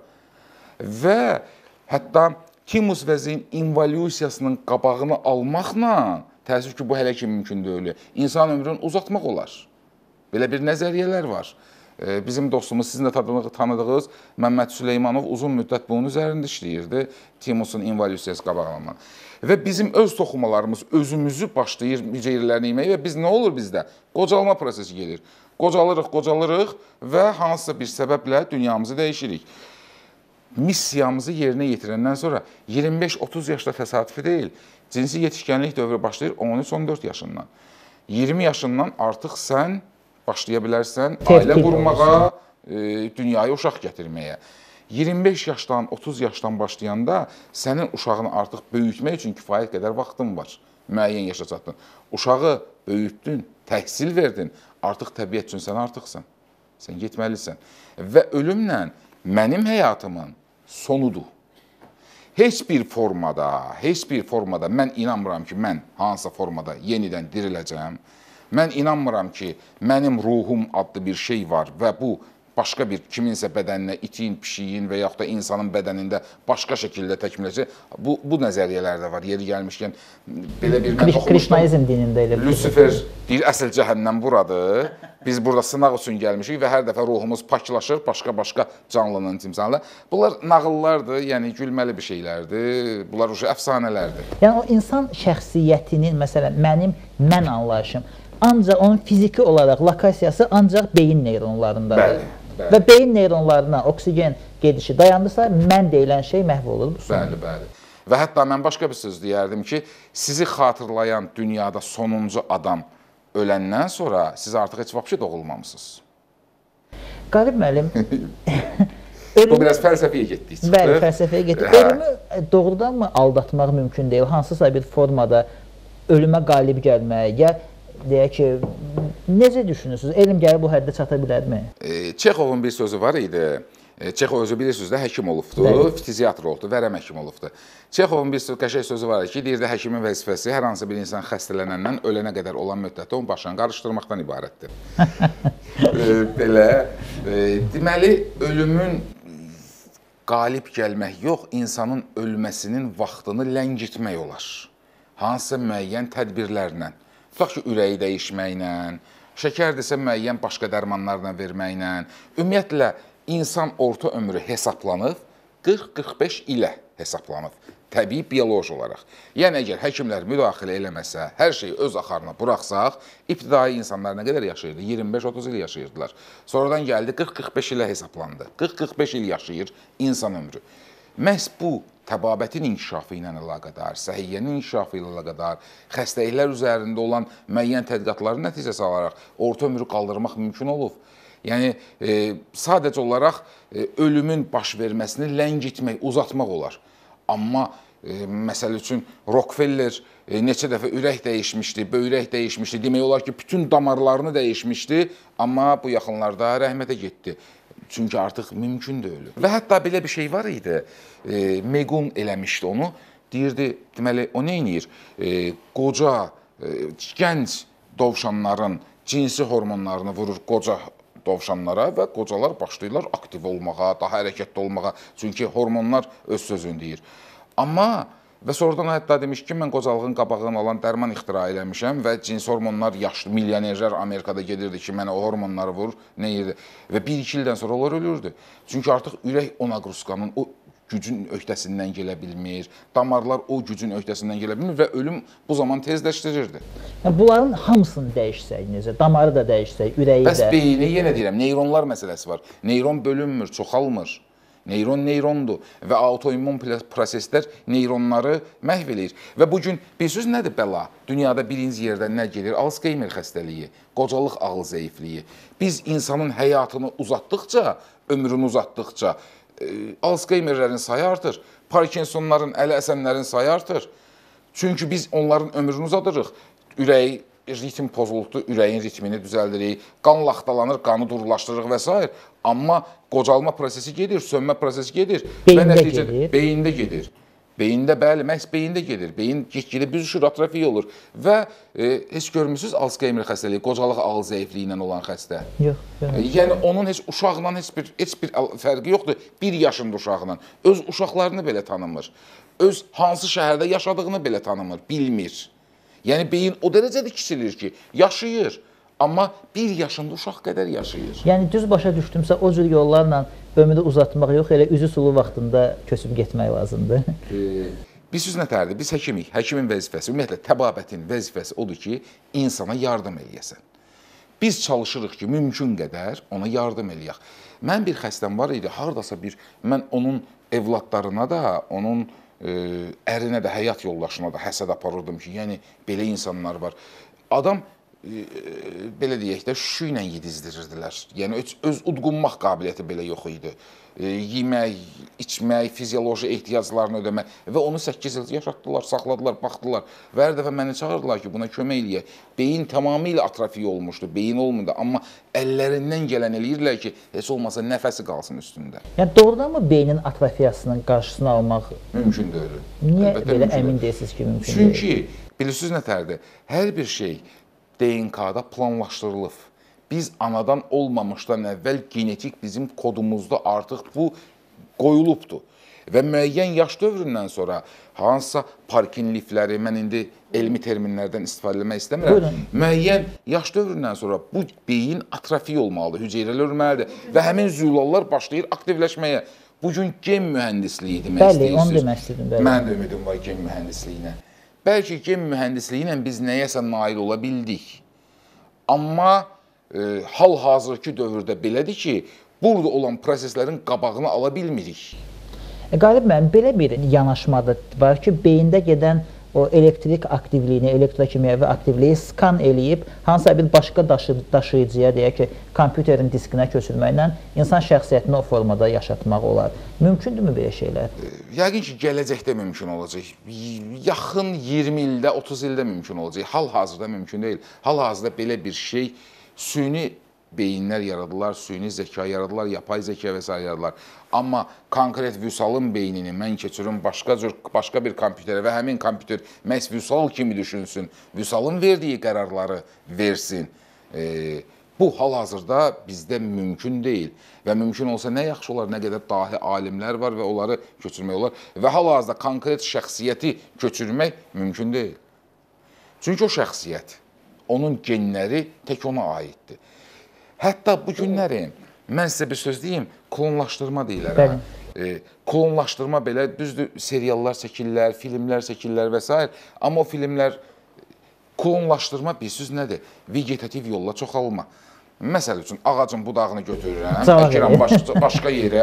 [SPEAKER 2] Və hətta timus vəzinin involyusiyasının qabağını almaqla, təəssüf ki, bu hələ ki mümkün deyil, insan ömrünü uzatmaq olar. Belə bir nəzəriyyələr var. Bizim dostumuz, sizin də tanıdığınız Məmməd Süleymanov uzun müddət bunun üzərində işləyirdi, timusun involyusiyası qabaqlamaq. Və bizim öz toxumalarımız özümüzü başlayır hüceyrələrini yeməyə və biz nə olur bizdə? Qocalma prosesi gelir. Qocalırıq, qocalırıq və hansısa bir səbəblə dünyamızı dəyişirik. Missiyamızı yerinə yetirəndən sonra iyirmi beş otuz yaşda təsadüfi deyil, cinsi yetişkənlik dövrü başlayır on üç on dörd yaşından. iyirmi yaşından artıq sən başlaya bilərsən ailə qurmağa, e, dünyaya uşaq gətirməyə. iyirmi beş yaşdan, otuz yaşdan başlayanda sənin uşağını artıq böyütmək üçün kifayət qədər vaxtın var. Müəyyən yaşa çatdın. Uşağı böyütdün, təhsil verdin, artıq təbiət üçün sən artıqsan. Sən getməlisən. Və ölümlə mənim həyatımın sonudur. Heç bir formada, heç bir formada mən inanmıram ki, mən hansısa formada yenidən diriləcəm. Mən inanmıram ki, mənim ruhum adlı bir şey var və bu başqa bir kiminsə bədəninə, itin, pişiyin və yaxud da insanın bədənində başqa şəkildə təkmiləcək. Bu, bu nəzəriyyələr də var. Yeri gəlmişkən, belə bir mən oxumuşdum.
[SPEAKER 1] Krişnaizm dinində elə.
[SPEAKER 2] Lucifer deyir, əsl cəhənnəm buradır. Biz burada sınaq üçün gəlmişik və hər dəfə ruhumuz paklaşır, başqa-başqa canlının timsalına. Bunlar nağıllardır, yəni gülməli bir şeylərdir. Bunlar əfsanələrdir.
[SPEAKER 1] Yəni o insan şəxsiyyətinin, məsələn, mənim mən anlayışım, ancaq onun fiziki olaraq lokasiyası ancaq beyin neyronlarındadır.
[SPEAKER 2] Bəli, bəli.
[SPEAKER 1] Və beyin neyronlarına oksigen gedişi dayandısa, mən deyilən şey məhv olur.
[SPEAKER 2] Bəli, bəli. Və hətta mən başqa bir söz deyərdim ki, sizi xatırlayan dünyada sonuncu adam öləndən sonra siz artıq heç vapşi doğulmamısınız.
[SPEAKER 1] Qarib müəllim,
[SPEAKER 2] ölümü... Bu biraz fəlsəfiyə getdik.
[SPEAKER 1] Bəli, fəlsəfiyə getdik. Ölümü doğrudan mı aldatmaq mümkün deyil? Hansısa bir formada ölümə qalib gəlmək, ya deyək ki, necə düşünürsünüz? Elm gəlib bu həddə çata bilərmi?
[SPEAKER 2] E, Çexovun bir sözü var idi. E, Çexov özü bilirsiniz də həkim olubdu, fiziatr olubdu, vərəm həkim olubdu. Çexovun bir qəşəng sözü var ki, deyir də həkimin vəzifəsi hər hansı bir insan xəstələnəndən ölənə qədər olan müddətdə onun başını qarışdırmaqdan ibarətdir. e, belə, e, deməli, ölümün qalib gəlmək yox, insanın ölməsinin vaxtını ləngitmək olar. Hansısa müəyyən tədbirlərlə. Tutaq ki, ürəyi dəyişməklə, şəkərdirsə müəyyən başqa dərmanlarla verməklə, ümumiyyətlə, insan orta ömrü hesablanıb, qırx qırx beş ilə hesablanıb, təbii bioloji olaraq. Yəni, əgər həkimlər müdaxilə eləməsə, hər şeyi öz axarına buraxsaq, ibtidai insanlar nə qədər yaşayırdı? iyirmi beş otuz il yaşayırdılar. Sonradan gəldi, qırx qırx beş ilə hesablandı. qırx qırx beş il yaşayır insan ömrü. Məhz bu, təbabətin inkişafı ilə əlaqədar, səhiyyənin inkişafı ilə əlaqədar, xəstəliklər üzərində olan müəyyən tədqiqatların nəticəsi alaraq orta ömrü qaldırmaq mümkün olub. Yəni, e, sadəcə olaraq e, ölümün baş verməsini ləngitmək, uzatmaq olar. Amma, e, məsəl üçün, Rockefeller e, neçə dəfə ürək dəyişmişdi, böyrək dəyişmişdi, demək olar ki, bütün damarlarını dəyişmişdi, amma bu yaxınlarda rəhmətə getdi. Çünki artıq mümkün deyil. Və hətta belə bir şey var idi, e, Megun eləmişdi onu, deyirdi, deməli, o nə edir? E, qoca, e, gənc dovşanların cinsi hormonlarını vurur qoca dovşanlara və qocalar başlayırlar aktiv olmağa, daha hərəkətli olmağa. Çünki hormonlar öz sözünü deyir. Amma Və sonradan hətta demiş ki, mən qocalığın qabağını alan dərman ixtira eləmişəm və cins hormonlar yaşlı milyonerlər Amerikada gedirdi ki, mənə o hormonları vur, nə yerdə. Və bir-iki ildən sonra onlar ölürdü. Çünki artıq ürək o naqruskanın, o gücün öhdəsindən gələ bilmir, damarlar o gücün öhdəsindən gələ bilmir və ölüm bu zaman tezləşdirirdi.
[SPEAKER 1] Yəni, bunların hamısını dəyişsək, necə? Damarı da dəyişsək, ürəyi də.
[SPEAKER 2] Bəs beyni, yenə deyirəm, neyronlar məsələsi var. Neyron bölünmür, çoxalmır. Neyron neyrondur və autoimmun proseslər neyronları məhv eləyir. Və bugün bilirsiniz nədir bəla? Dünyada birinci yerdə nə gedir? Alzheimer xəstəliyi, qocalıq ağıl zəifliyi. Biz insanın həyatını uzatdıqca, ömrünü uzatdıqca e, Alzheimerlərin sayı artır, Parkinsonların, əli əsənlərin sayı artır. Çünki biz onların ömrünü uzadırıq. Ürəyi ritm pozuldu, ürəyin ritmini düzəldirik, qan laxtalanır, qanı durulaşdırırıq və s. Amma qocalma prosesi gedir, sönmə prosesi gedir.
[SPEAKER 1] Beyində nəticə, gedir.
[SPEAKER 2] Beyində gedir. Beyində, bəli, məhz beyində gedir. Beyin get-gedə büzüşür, atrofiya olur. Və e, heç görmürsünüz Alzheimer xəstəliyi, qocalıq ağıl zəifliyi ilə olan xəstə.
[SPEAKER 1] Yox, yox.
[SPEAKER 2] E, yəni onun heç uşaqla heç bir, heç bir fərqi yoxdur. Bir yaşında uşaqla. Öz uşaqlarını belə tanımır. Öz hansı şəhərdə yaşadığını belə tanımır, bilmir. Yəni beyin o dərəcədə kiçilir ki, yaşayır. Amma bir yaşında uşaq qədər yaşayır.
[SPEAKER 1] Yəni düz başa düşdümsə o cür yollarla ömrü uzatmaq yox, elə üzü sulu vaxtında köçüb getmək lazımdır.
[SPEAKER 2] E, biz söz nətərdir? Biz həkimik. Həkimin vəzifəsi, ümumiyyətlə təbabətin vəzifəsi odur ki, insana yardım eləyəsən. Biz çalışırıq ki, mümkün qədər ona yardım eləyək. Mən bir xəstəm var idi, hardasa bir, mən onun evladlarına da, onun e, ərinə də, həyat yoldaşına da həsəd aparırdım ki, yəni belə insanlar var. Adam e, belə deyək də, şüşü ilə yedizdirirdilər. Yəni öz, öz udqunmaq qabiliyyəti belə yox idi. E, yemək, içmək, fizioloji ehtiyaclarını ödəmək və onu səkkiz il yaşatdılar, saxladılar, baxdılar. Və hər dəfə məni çağırdılar ki, buna kömək eləyək. Beyin tamamilə atrofiya olmuşdu, beyin olmadı, amma əllərindən gələn eləyirlər ki, heç olmasa nəfəsi qalsın üstündə.
[SPEAKER 1] Yəni doğrudan mı beynin atrofiyasının qarşısını almaq
[SPEAKER 2] mümkün deyil?
[SPEAKER 1] Niyə belə əmin deyilsiniz ki, mümkün deyil?
[SPEAKER 2] Çünki, bilirsiniz nətərdir? Hər bir şey D N K-da planlaşdırılıb. Biz anadan olmamışdan əvvəl genetik bizim kodumuzda artıq bu qoyulubdur. Və müəyyən yaş dövründən sonra hansısa parkin lifləri, mən indi elmi terminlərdən istifadə etmək istəmirəm. Buyurun. Müəyyən yaş dövründən sonra bu beyin atrofiya olmalıdır, hüceyrələr ölməlidir və həmin zülallar başlayır aktivləşməyə. Bugün gen mühəndisliyi demək
[SPEAKER 1] istəyirsiniz. Bəli, onu demək istədim.
[SPEAKER 2] Mən də ümidim var gen mühəndisliyinə. Bəlkə gen mühəndisliyi ilə biz nəyəsə nail ola bildik. Amma e, hal-hazırki dövrdə belədir ki, burada olan proseslərin qabağını ala bilmirik.
[SPEAKER 1] E, Qalib müəllim, belə bir yanaşmada var ki, beyində gedən o elektrik aktivliyini, elektrokimyəvi aktivliyi skan eləyib, hansısa bir başqa daşı, daşıyıcıya, deyək ki, kompüterin diskinə köçürməklə insan şəxsiyyətini o formada yaşatmaq olar. Mümkündürmü belə şeylər?
[SPEAKER 2] Yəqin ki, gələcəkdə mümkün olacaq. Yaxın iyirmi ildə, otuz ildə mümkün olacaq. Hal-hazırda mümkün deyil. Hal-hazırda belə bir şey süni beyinlər yaradılar, süni zəka yaradılar, yapay zəka və s. yaradılar. Amma konkret Vüsalın beynini mən keçirim başqa cür, başqa bir kompüterə və həmin kompüter məhz Vüsal kimi düşünsün, Vüsalın verdiyi qərarları versin. E, bu hal-hazırda bizdə mümkün deyil. Və mümkün olsa nə yaxşı olar, nə qədər dahi alimlər var və onları köçürmək olar. Və hal-hazırda konkret şəxsiyyəti köçürmək mümkün deyil. Çünki o şəxsiyyət, onun genləri tək ona aiddir. Hətta bu günləri, mən sizə bir söz deyim, klonlaşdırma deyilərəm. E, klonlaşdırma belə, düzdür, seriallar çəkirlər, filmlər çəkirlər və s. Amma o filmlər, klonlaşdırma bilirsiniz nədir? Vegetativ yolla çoxalma. Məsəl üçün, ağacın budağını götürürəm, əkirəm başqa, başqa yerə,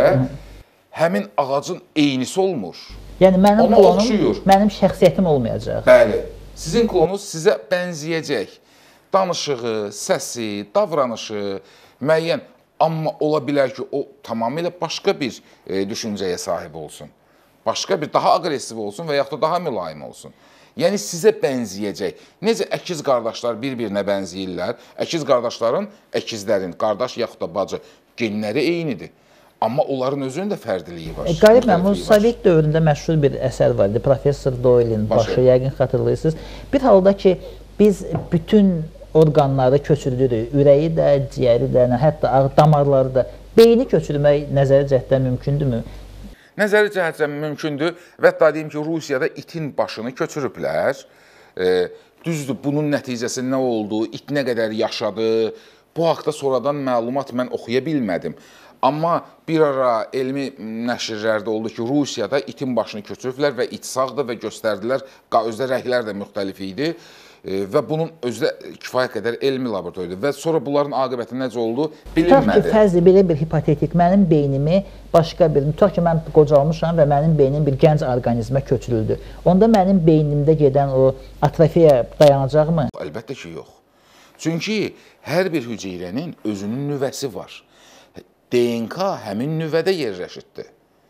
[SPEAKER 2] həmin ağacın eynisi olmur.
[SPEAKER 1] Yəni mənim klonum, mənim şəxsiyyətim olmayacaq.
[SPEAKER 2] Bəli, sizin klonunuz sizə bənzəyəcək. Danışığı, səsi, davranışı müəyyən, amma ola bilər ki, o tamamilə başqa bir e, düşüncəyə sahib olsun. Başqa bir, daha aqressiv olsun və yaxud da daha mülayim olsun. Yəni sizə bənzəyəcək. Necə əkiz qardaşlar bir-birinə bənzəyirlər, əkiz qardaşların, əkizlərin, qardaş yaxud da bacı genləri eynidir. Amma onların özünün də fərdiliyi var.
[SPEAKER 1] E, Qalib müəllim, o Sovet dövründə məşhur bir əsər var idi, Professor Doyle'in başı, yəqin xatırlayırsınız. Bir halda ki, biz bütün orqanları köçürürük, ürəyi də, ciyəri də, hətta damarları da, beyni köçürmək nəzəri cəhətdən mümkündürmü?
[SPEAKER 2] Nəzəri cəhətdən mümkündür və hətta deyim ki, Rusiyada itin başını köçürüblər. E, düzdür, bunun nəticəsi nə oldu, it nə qədər yaşadı, bu haqda sonradan məlumat mən oxuya bilmədim. Amma bir ara elmi nəşrlərdə oldu ki, Rusiyada itin başını köçürüblər və it sağdır və göstərdilər, özdə rəhlər də müxtəlif idi. Və bunun özdə kifayət qədər elmi laboratoriyadır və sonra bunların aqibəti necə oldu bilinmədi.
[SPEAKER 1] Tutaq ki, fərzi belə bir hipotetik, mənim beynimi başqa bir, tutaq ki, mən qocalmışam və mənim beynim bir gənc orqanizmə köçürüldü. Onda mənim beynimdə gedən o atrofiya dayanacaqmı?
[SPEAKER 2] Əlbəttə ki, yox. Çünki hər bir hüceyrənin özünün nüvəsi var. D N K həmin nüvədə yerləşirdi.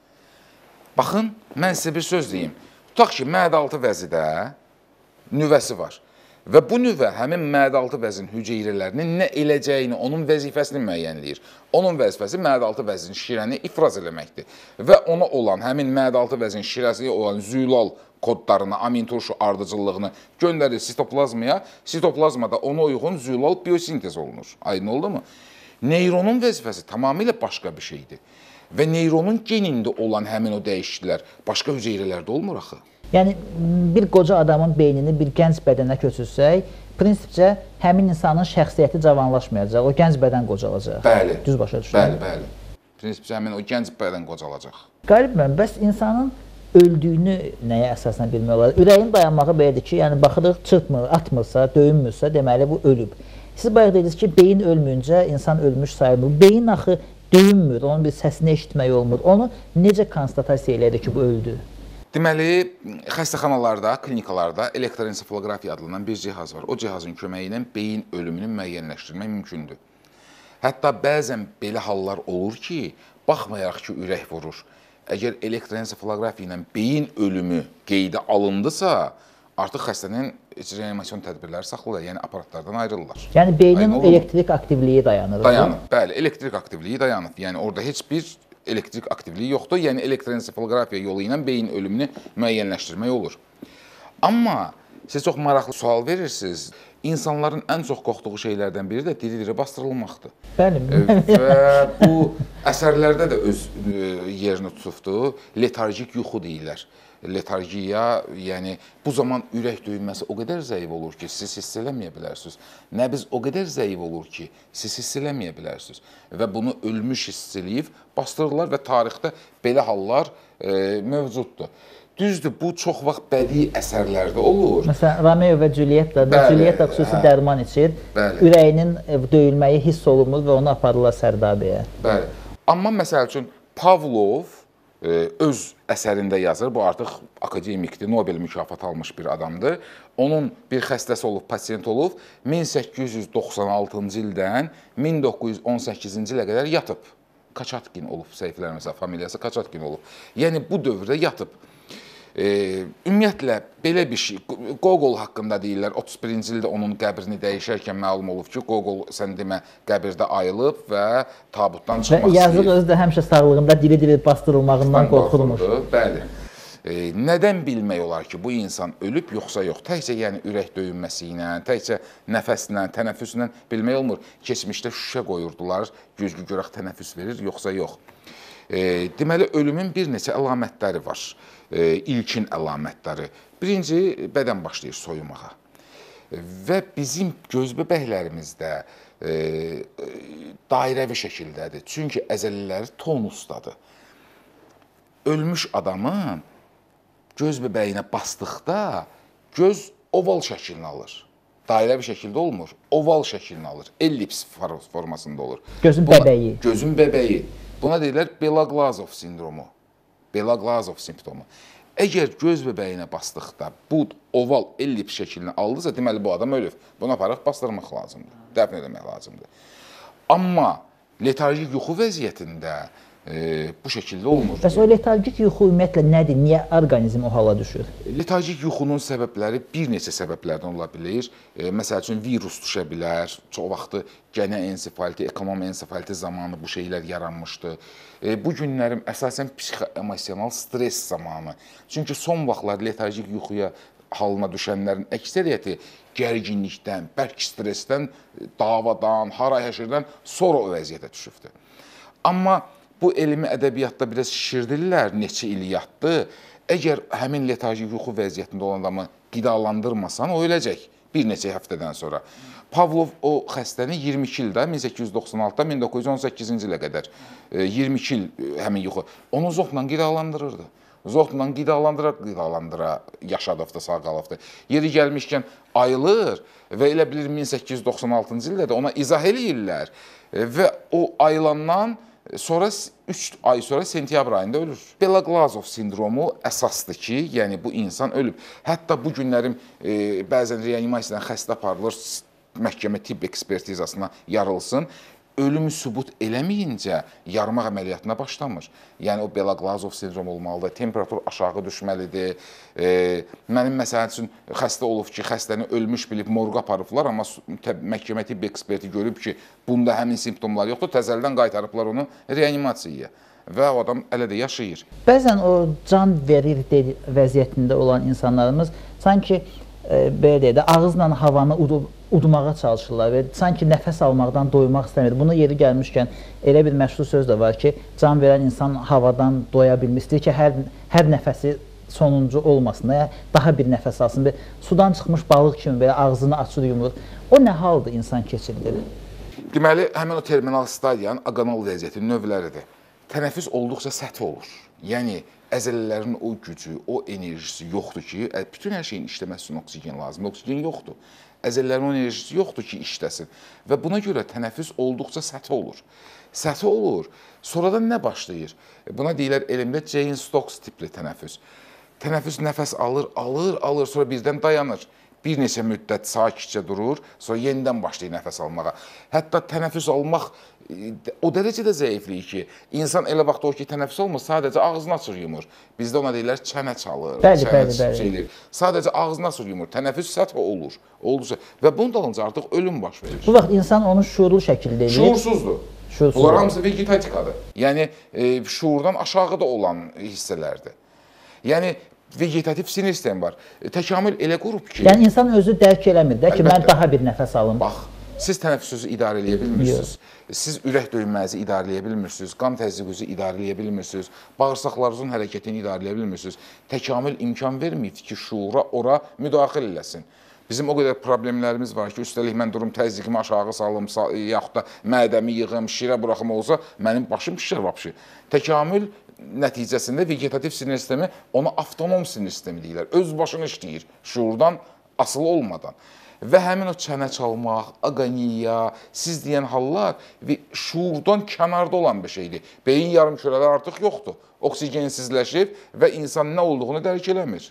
[SPEAKER 2] Baxın, mən sizə bir söz deyim. Tutaq ki, mədə-altı vəzidə nüvəsi var. Və bu nüvə həmin mədə-altı vəzin hüceyrələrinin nə eləcəyini, onun vəzifəsini müəyyənləyir. Onun vəzifəsi mədə-altı vəzin şirəni ifraz eləməkdir. Və ona olan, həmin mədə-altı vəzin şirəsi olan zülal kodlarını, amin turşu ardıcıllığını göndərir sitoplazmaya. Sitoplazmada ona uyğun zülal biosintez olunur. Aydın oldu mu? Neyronun vəzifəsi tamamilə başqa bir şeydir. Və neyronun genində olan həmin o dəyişikliklər başqa hüceyrələrdə olmur axı.
[SPEAKER 1] Yəni, bir qoca adamın beynini bir gənc bədənə köçürsək, prinsipcə həmin insanın şəxsiyyəti cavanlaşmayacaq, o gənc bədən qocalacaq.
[SPEAKER 2] Bəli.
[SPEAKER 1] Düz başa düşürəm.
[SPEAKER 2] Bəli, bəli. Prinsipcə həmin o gənc bədən qocalacaq.
[SPEAKER 1] Qalib mən, bəs insanın öldüyünü nəyə əsasən bilmək olar? Ürəyin dayanmağı belədir ki, yəni baxırıq, çırpmır, atmırsa, döyünmürsə, deməli bu ölüb. Siz bayaq dediniz ki, beyin ölmüyüncə insan ölmüş sayılmır. Beyin axı döyünmür, onun bir səsini eşitmək olmur. Onu necə konstatasiya elədi ki, bu öldü?
[SPEAKER 2] Deməli, xəstəxanalarda, klinikalarda elektroensefalografiya adlanan bir cihaz var. O cihazın köməyi ilə beyin ölümünü müəyyənləşdirmək mümkündür. Hətta bəzən belə hallar olur ki, baxmayaraq ki, ürək vurur. Əgər elektroensefalografiya ilə beyin ölümü qeydə alındısa, artıq xəstənin reanimasyon tədbirləri saxlanılır, yəni aparatlardan ayrılırlar.
[SPEAKER 1] Yəni beynin elektrik aktivliyi dayanır.
[SPEAKER 2] Dayanır, bəli, elektrik aktivliyi dayanır. Yəni orada heç bir elektrik aktivliyi yoxdur, yəni elektroensefalografiya yolu ilə beyin ölümünü müəyyənləşdirmək olur. Amma siz çox maraqlı sual verirsiniz. İnsanların ən çox qorxduğu şeylərdən biri də diri-diri bastırılmaqdır.
[SPEAKER 1] Bəli.
[SPEAKER 2] Və bu əsərlərdə də öz yerini tutubdur. Letarjik yuxu deyirlər. Letarjiya, yəni bu zaman ürək döyünməsi o qədər zəif olur ki, siz hiss eləməyə bilərsiniz. Nəbz o qədər zəif olur ki, siz hiss eləməyə bilərsiniz. Və bunu ölmüş hiss eləyib bastırırlar və tarixdə belə hallar e, mövcuddur. Düzdür, bu çox vaxt bədii əsərlərdə olur.
[SPEAKER 1] Məsələn, Romeo və Julietta da, Julietta xüsusi dərman içir,
[SPEAKER 2] bəli.
[SPEAKER 1] Ürəyinin döyülməyi hiss olunmur və onu aparırlar sərdabəyə.
[SPEAKER 2] Bəli. Amma məsəl üçün Pavlov e, öz əsərində yazır, bu artıq akademikdir, Nobel mükafatı almış bir adamdır. Onun bir xəstəsi olub, pasiyent olub, min səkkiz yüz doxsan altıncı ildən min doqquz yüz on səkkizinci ilə qədər yatıb. Kaçatkin olub, səhiflər məsələn, familiyası Kaçatkin olub. Yəni bu dövrdə yatıb. E, ümumiyyətlə, belə bir şey, Gogol haqqında deyirlər, otuz birinci ildə onun qəbrini dəyişərkən məlum olub ki, Gogol, sən demə, qəbirdə ayılıb və tabutdan çıxmaq istəyir.
[SPEAKER 1] Və yazıq özü də həmişə sağlığında diri-diri bastırılmağından qorxulmur.
[SPEAKER 2] Bəli. E, nədən bilmək olar ki, bu insan ölüb, yoxsa yox? Təkcə yəni ürək döyünməsi ilə, təkcə nəfəslə, tənəffüslə bilmək olmur. Keçmişdə şüşə qoyurdular, güzgü görək tənəffüs verir, yoxsa yox. E, deməli, ölümün bir neçə əlamətləri var. E, ilkin əlamətləri. Birinci, bədən başlayır soyumağa. Və bizim göz bəbəklərimizdə e, dairəvi şəkildədir. Çünki əzələləri tonusdadır. Ölmüş adamın göz bəbəyinə basdıqda göz oval şəklini alır. Dairəvi şəkildə olmur, oval şəklini alır. Ellips formasında olur.
[SPEAKER 1] Gözün
[SPEAKER 2] Buna,
[SPEAKER 1] bəbəyi.
[SPEAKER 2] Gözün bəbəyi. Buna deyirlər Beloglazov sindromu. Beloglazov simptomu. Əgər göz bəbəyinə basdıqda bu oval ellips şəklini aldısa, deməli bu adam ölüb. Bunu aparaq bastırmaq lazımdır, dəfn etmək lazımdır. Amma letarjik yuxu vəziyyətində e, bu şəkildə olmur.
[SPEAKER 1] Bəs o letarjik yuxu ümumiyyətlə nədir? Niyə orqanizm o hala düşür?
[SPEAKER 2] Letarjik yuxunun səbəbləri bir neçə səbəblərdən ola bilir. E, məsəl üçün virus düşə bilər. Çox vaxtı gənə ensefaliti, ekonom ensefaliti zamanı bu şeylər yaranmışdı. E, bu günlərim əsasən psixoemosional stres zamanı. Çünki son vaxtlar letarjik yuxuya halına düşənlərin əksəriyyəti gərginlikdən, bərk stressdən, davadan, haray-həşirdən sonra o vəziyyətə düşübdür. Amma bu elmi ədəbiyyatda biraz şişirdirlər, neçə il yatdı. Əgər həmin letarjik yuxu vəziyyətində olan adamı qidalandırmasan, o öləcək bir neçə həftədən sonra. Pavlov o xəstəni iyirmi iki ildə, min səkkiz yüz doxsan altıdan min doqquz yüz on səkkizinci ilə qədər iyirmi iki il həmin yuxu, onu zotla qidalandırırdı. Zotla qidalandıra, qidalandıra yaşadıqda, sağ qalıbdı. Yeri gəlmişkən ayılır və elə bilir min səkkiz yüz doxsan altıncı ildə də ona izah eləyirlər və o ayılandan sonra üç ay sonra sentyabr ayında ölür. Beloqlazov sindromu əsasdır ki, yəni bu insan ölüb. Hətta bu günlərim e, bəzən reanimasiyadan xəstə aparılır, məhkəmə tibb ekspertizasına yarılsın. Ölümü sübut eləməyincə yarmaq əməliyyatına başlamır. Yəni o Beloqlazov sindromu olmalıdır, temperatur aşağı düşməlidir. E, mənim məsəl üçün xəstə olub ki, xəstəni ölmüş bilib morqa aparıblar, amma məhkəmə tibb eksperti görüb ki, bunda həmin simptomlar yoxdur, təzəlidən qaytarıblar onu reanimasiyaya və o adam hələ də yaşayır.
[SPEAKER 1] Bəzən o can verir vəziyyətində olan insanlarımız sanki e, belə deyək də ağızla havanı udub udmağa çalışırlar və sanki nəfəs almaqdan doymaq istəmir. Buna yeri gəlmişkən elə bir məşhur söz də var ki, can verən insan havadan doya bilmişdir ki, hər, hər nəfəsi sonuncu olmasın, daha bir nəfəs alsın. Sudan çıxmış balıq kimi belə ağzını açır yumur. O nə haldır insan keçirdir?
[SPEAKER 2] Deməli, həmin o terminal stadiyanın aqanal vəziyyəti növləridir. Tənəffüs olduqca səthi olur. Yəni, əzələlərin o gücü, o enerjisi yoxdur ki, bütün hər şeyin işləməsi üçün oksigen lazımdır. Oksigen yoxdur. Əzələlərin o enerjisi yoxdur ki, işləsin. Və buna görə tənəffüs olduqca səthi olur. Səthi olur. Sonradan nə başlayır? Buna deyilər elmdə Jane Stokes tipli tənəffüs. Tənəffüs nəfəs alır, alır, alır, sonra birdən dayanır. Bir neçə müddət sakitcə durur, sonra yenidən başlayır nəfəs almağa. Hətta tənəffüs almaq o dərəcədə zəifliyir ki, insan elə vaxt o ki, tənəffüs olmur, sadəcə ağzını açır yumur. Bizdə ona deyirlər, çənə çalır,
[SPEAKER 1] bəli,
[SPEAKER 2] çənə
[SPEAKER 1] bəli, bəli.
[SPEAKER 2] şeylir. Sadəcə ağzını açır yumur, tənəffüs səthi olur. Olduqca. Və bunun dalınca artıq ölüm baş verir.
[SPEAKER 1] Bu vaxt insan onu şuurlu şəkildə edir.
[SPEAKER 2] Şuursuzdur.
[SPEAKER 1] Şuursuz.
[SPEAKER 2] Bunlar hamısı vegetatikadır. Yəni, e, şuurdan aşağıda olan hissələrdir. Yəni, vegetativ sinir sistemi var. Təkamül elə qurub ki...
[SPEAKER 1] Yəni, insan özü dərk eləmir də ki,
[SPEAKER 2] əlbəttə,
[SPEAKER 1] mən daha bir nəfəs alım.
[SPEAKER 2] Bax, siz tənəffüsünüzü idarə eləyə bilmirsiniz, siz ürək döyünmənizi idarə eləyə bilmirsiniz, qan təzyiqinizi idarə eləyə bilmirsiniz, bağırsaqlarınızın hərəkətini idarə eləyə bilmirsiniz. Təkamül imkan verməyibdir ki, şuura ora müdaxilə eləsin. Bizim o qədər problemlərimiz var ki, üstəlik mən durum təzyiqimi aşağı salım, yaxud da mədəmi yığım, şirə buraxım olsa, mənim başım şişir vapşı. Təkamül nəticəsində vegetativ sinir sistemi ona avtonom sinir sistemi deyirlər. Öz başını işləyir, şuurdan asılı olmadan. Və həmin o çənə çalmaq, aqoniya, siz deyən hallar şuurdan kənarda olan bir şeydir. Beyin yarımkürələr artıq yoxdur. Oksigensizləşib və insan nə olduğunu dərk eləmir.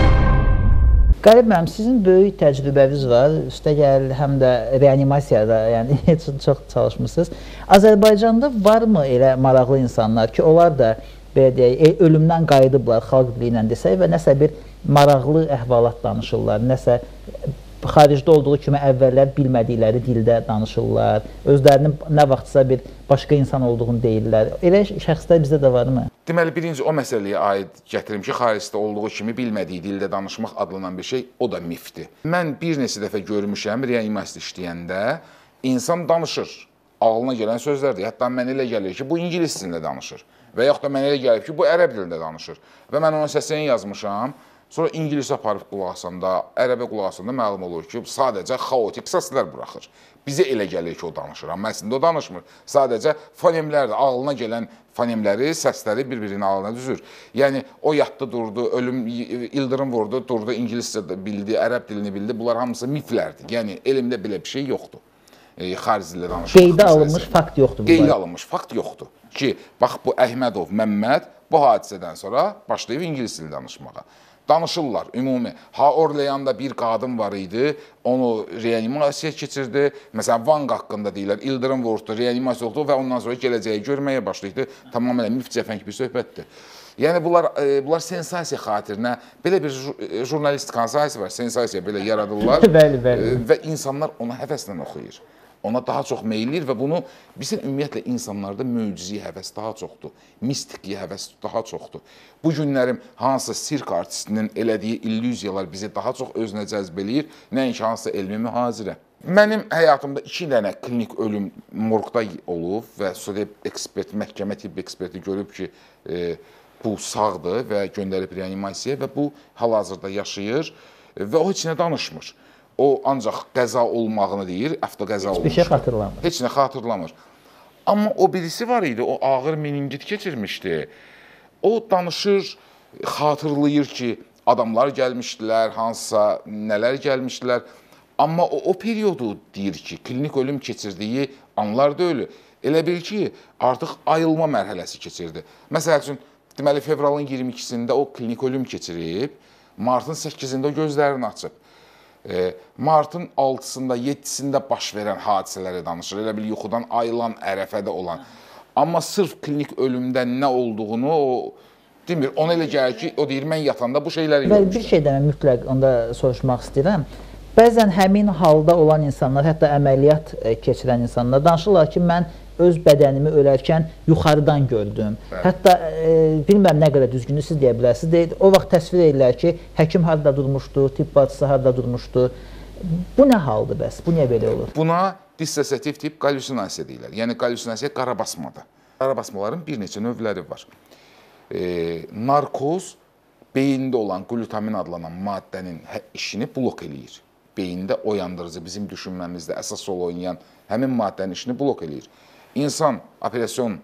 [SPEAKER 1] Qərib mənim, sizin böyük təcrübəniz var, üstəgəl həm də reanimasiyada, yəni çox çalışmışsınız. Azərbaycanda varmı elə maraqlı insanlar ki, onlar da belə deyək, ölümdən qayıdıblar xalq dili ilə desək və nəsə bir maraqlı əhvalat danışırlar, nəsə xaricdə olduğu kimi əvvəllər bilmədikləri dildə danışırlar, özlərinin nə vaxtsa bir başqa insan olduğunu deyirlər. Elə şəxslər bizdə də varmı?
[SPEAKER 2] Deməli, birinci o məsələyə aid gətirim ki, xaricdə olduğu kimi bilmədiyi dildə danışmaq adlanan bir şey, o da mifdir. Mən bir neçə dəfə görmüşəm, reanimasiyada işləyəndə insan danışır, ağlına gələn sözlərdir. Hətta mən elə gəlir ki, bu ingilis dilində danışır və yaxud da mən elə gəlir ki, bu ərəb dilində danışır və mən onun səsini yazmışam. Sonra İngilisə aparıb qulaq asanda, ərəbə qulaq asanda məlum olur ki, sadəcə xaotik səslər buraxır. Bizə elə gəlir ki, o danışır, amma əslində o danışmır. Sadəcə fonemlərdir, ağlına gələn fonemləri, səsləri bir-birinin ağlına düzür. Yəni, o yatdı, durdu, ölüm, ildırım vurdu, durdu, İngiliscə bildi, ərəb dilini bildi. Bunlar hamısı miflərdir. Yəni, elmdə belə bir şey yoxdur. E, xarici dildə danışmaq.
[SPEAKER 1] Qeydə alınmış fakt yoxdur.
[SPEAKER 2] Qeydə alınmış fakt yoxdur. Ki, bax, bu Əhmədov, Məmməd bu hadisədən sonra başlayıb İngilis dili danışmağa. Danışırlar, ümumi. Ha, Orleyanda bir qadın var idi, onu reanimasiya keçirdi. Məsələn, Vanq haqqında deyirlər, ildırım vurdu, reanimasiya oldu və ondan sonra gələcəyi görməyə başlaydı. Tamamilə mif cəfəng bir söhbətdir. Yəni, bunlar, e, bunlar sensasiya xatirinə, belə bir jurnalistik sensasiya var, sensasiya belə yaradırlar
[SPEAKER 1] bəli, bəli.
[SPEAKER 2] E, və insanlar ona həvəslə oxuyur. Ona daha çox meyillir və bunu bizim ümumiyyətlə insanlarda möcüzi həvəs daha çoxdur, mistikli həvəs daha çoxdur. Bu günlərim hansısa sirk artistinin elədiyi illüziyalar bizi daha çox özünə cəzb eləyir, nəinki hansısa elmi mühazirə. Mənim həyatımda iki dənə klinik ölüm morqda olub və sudya ekspert, məhkəmə tibb eksperti görüb ki, e, bu sağdır və göndərib reanimasiyaya və bu hal-hazırda yaşayır və o heç nə danışmır. O ancaq qəza olmağını deyir, avtoqəza olmuş.
[SPEAKER 1] Heç bir şey xatırlamır.
[SPEAKER 2] Heç nə xatırlamır. Amma o birisi var idi, o ağır meningit keçirmişdi. O danışır, xatırlayır ki, adamlar gəlmişdilər, hansısa nələr gəlmişdilər. Amma o, o periodu deyir ki, klinik ölüm keçirdiyi anlar da ölü. Elə bil ki, artıq ayılma mərhələsi keçirdi. Məsəl üçün, deməli, fevralın iyirmi ikisində o klinik ölüm keçirib, martın səkkizində gözlərini açıb. E, martın altısında, yeddisində baş verən hadisələri danışır. Elə bil yuxudan ayılan, ərəfədə olan. Amma sırf klinik ölümdə nə olduğunu o demir. Ona elə gəlir ki, o deyir, mən yatanda bu şeyləri görmüşdüm.
[SPEAKER 1] Bir şeydən mən mütləq onda soruşmaq istəyirəm. Bəzən həmin halda olan insanlar, hətta əməliyyat keçirən insanlar danışırlar ki, mən öz bədənimi ölərkən yuxarıdan gördüm. Bəli. Hətta e, bilməm nə qədər düzgünü siz deyə bilərsiniz. Deyil, o vaxt təsvir edirlər ki, həkim harada durmuşdu, tibb bacısı harada durmuşdu. Bu nə haldır bəs? Bu niyə belə olur?
[SPEAKER 2] Buna dissosiativ tip qallüsinasiya deyirlər. Yəni qallüsinasiya qarabasmadır. Qarabasmaların bir neçə növləri var. E, narkoz beyində olan glutamin adlanan maddənin işini blok eləyir. Beyində oyandırıcı, bizim düşünməmizdə əsas rol oynayan həmin maddənin işini blok eləyir. İnsan operasyon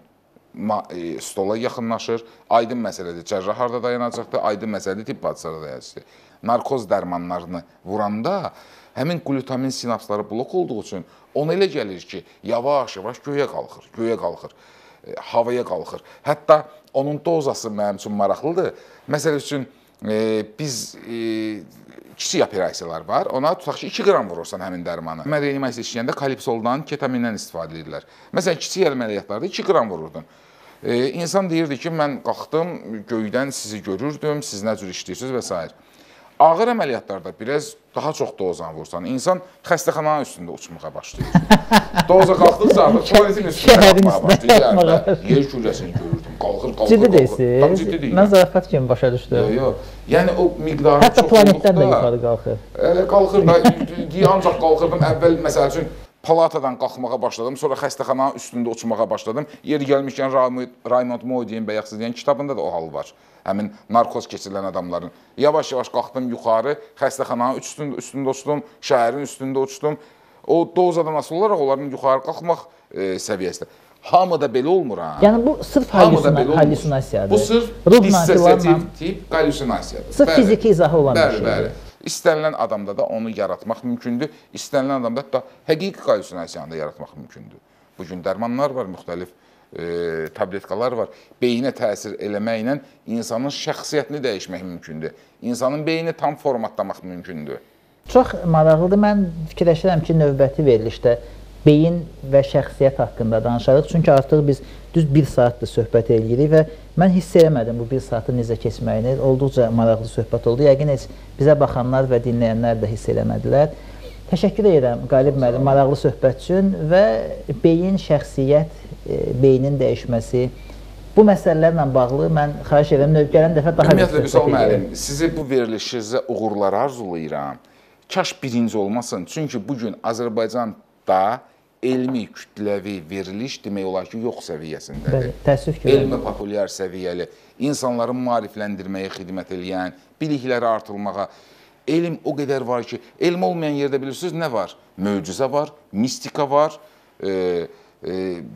[SPEAKER 2] stola yaxınlaşır, aydın məsələdir, cərrah harada dayanacaqdır, aydın məsələdir, tibb bacısı harada dayanacaqdır. Narkoz dərmanlarını vuranda həmin glutamin sinapsları blok olduğu üçün ona elə gəlir ki, yavaş-yavaş göyə qalxır, göyə qalxır, e, havaya qalxır. Hətta onun dozası mənim üçün maraqlıdır. Məsəl üçün, e, biz e, kiçik operasiyalar var, ona tutaq ki, iki qram vurursan həmin dərmanı. Mən reanimasiya işləyəndə kalipsoldan, ketamindən istifadə edirlər. Məsələn, kiçik əməliyyatlarda iki qram vururdun. E, insan deyirdi ki, mən qalxdım, göydən sizi görürdüm, siz nə cür işləyirsiniz və s. Ağır əməliyyatlarda biraz daha çox dozan vursan, insan xəstəxananın üstündə uçmağa başlayır. Doza qalxdıqsa artıq tuvaletin üstündə qalxmağa başlayır. Yer kürəsini görürdüm, qalxır, qalxır,
[SPEAKER 1] ciddi deyilsiniz? Ciddi deyil. Mən zarafat kimi başa düşdüm.
[SPEAKER 2] Yox, yox. Yəni o miqdarı
[SPEAKER 1] hətta planetdən də yuxarı qalxır.
[SPEAKER 2] Elə qalxır da, ancaq qalxırdım. Əvvəl, məsəl üçün, palatadan qalxmağa başladım, sonra xəstəxananın üstündə uçmağa başladım. Yeri gəlmişkən Raymond Moydiyin Bəyəqsiz deyən kitabında da o hal var. Həmin narkoz keçirilən adamların. Yavaş-yavaş qalxdım yuxarı, xəstəxananın üstündə, üstündə uçdum, şəhərin üstündə uçdum. O dozadan asılı olaraq onların yuxarı qalxmaq e, səviyyəsində. Hamıda belə olmur ha.
[SPEAKER 1] Yəni bu sırf halüsinasiyadır.
[SPEAKER 2] Bu sırf dissosiativ tip halüsinasiyadır.
[SPEAKER 1] Sırf fiziki izahı olan bir şeydir.
[SPEAKER 2] Bəli, bəli. İstənilən adamda da onu yaratmaq mümkündür. İstənilən adamda da həqiqi halüsinasiyanı da yaratmaq mümkündür. Bugün dərmanlar var, müxtəlif e, tabletkalar var. Beyinə təsir eləməklə insanın şəxsiyyətini dəyişmək mümkündür. İnsanın beyni tam formatlamaq mümkündür.
[SPEAKER 1] Çox maraqlıdır. Mən fikirləşirəm ki, növbəti verilişdə beyin və şəxsiyyət haqqında danışarıq. Çünki artıq biz düz bir saatdır söhbət edirik və mən hiss eləmədim bu bir saatı necə keçməyini. Olduqca maraqlı söhbət oldu. Yəqin heç bizə baxanlar və dinləyənlər də hiss eləmədilər. Təşəkkür edirəm Qalib müəllim maraqlı söhbət üçün və beyin, şəxsiyyət, beynin dəyişməsi bu məsələlərlə bağlı mən xahiş edirəm gələn dəfə daha
[SPEAKER 2] Ümumiyyətlə, Vüsal müəllim, sizi bu verilişinizə uğurlar arzulayıram. Kaş birinci olmasın. Çünki bugün Azərbaycanda elmi, kütləvi veriliş demək olar ki, yox səviyyəsindədir.
[SPEAKER 1] Təəssüf ki,
[SPEAKER 2] elmi, populyar səviyyəli, insanların maarifləndirməyə xidmət eləyən, bilikləri artırmağa. Elm o qədər var ki, elm olmayan yerdə bilirsiniz nə var? Möcüzə var, mistika var, e, e,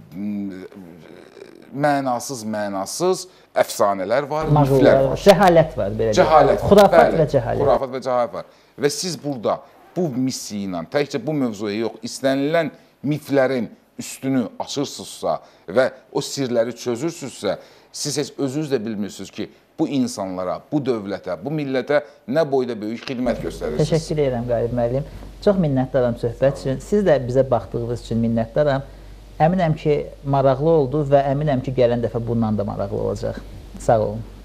[SPEAKER 2] mənasız, mənasız əfsanələr var, müflər var.
[SPEAKER 1] Cəhalət var.
[SPEAKER 2] Cəhalət var.
[SPEAKER 1] Xurafat və cəhalət.
[SPEAKER 2] Xurafat və cəhalət var. Və siz burada bu misiya ilə, təkcə bu mövzuya yox, istənilən miflərin üstünü açırsınızsa və o sirləri çözürsünüzsə, siz heç özünüz də bilmirsiniz ki, bu insanlara, bu dövlətə, bu millətə nə boyda böyük xidmət göstərirsiniz.
[SPEAKER 1] Təşəkkür edirəm Qalib müəllim. Çox minnətdaram söhbət üçün. Siz də bizə baxdığınız üçün minnətdaram. Əminəm ki, maraqlı oldu və əminəm ki, gələn dəfə bundan da maraqlı olacaq. Sağ olun.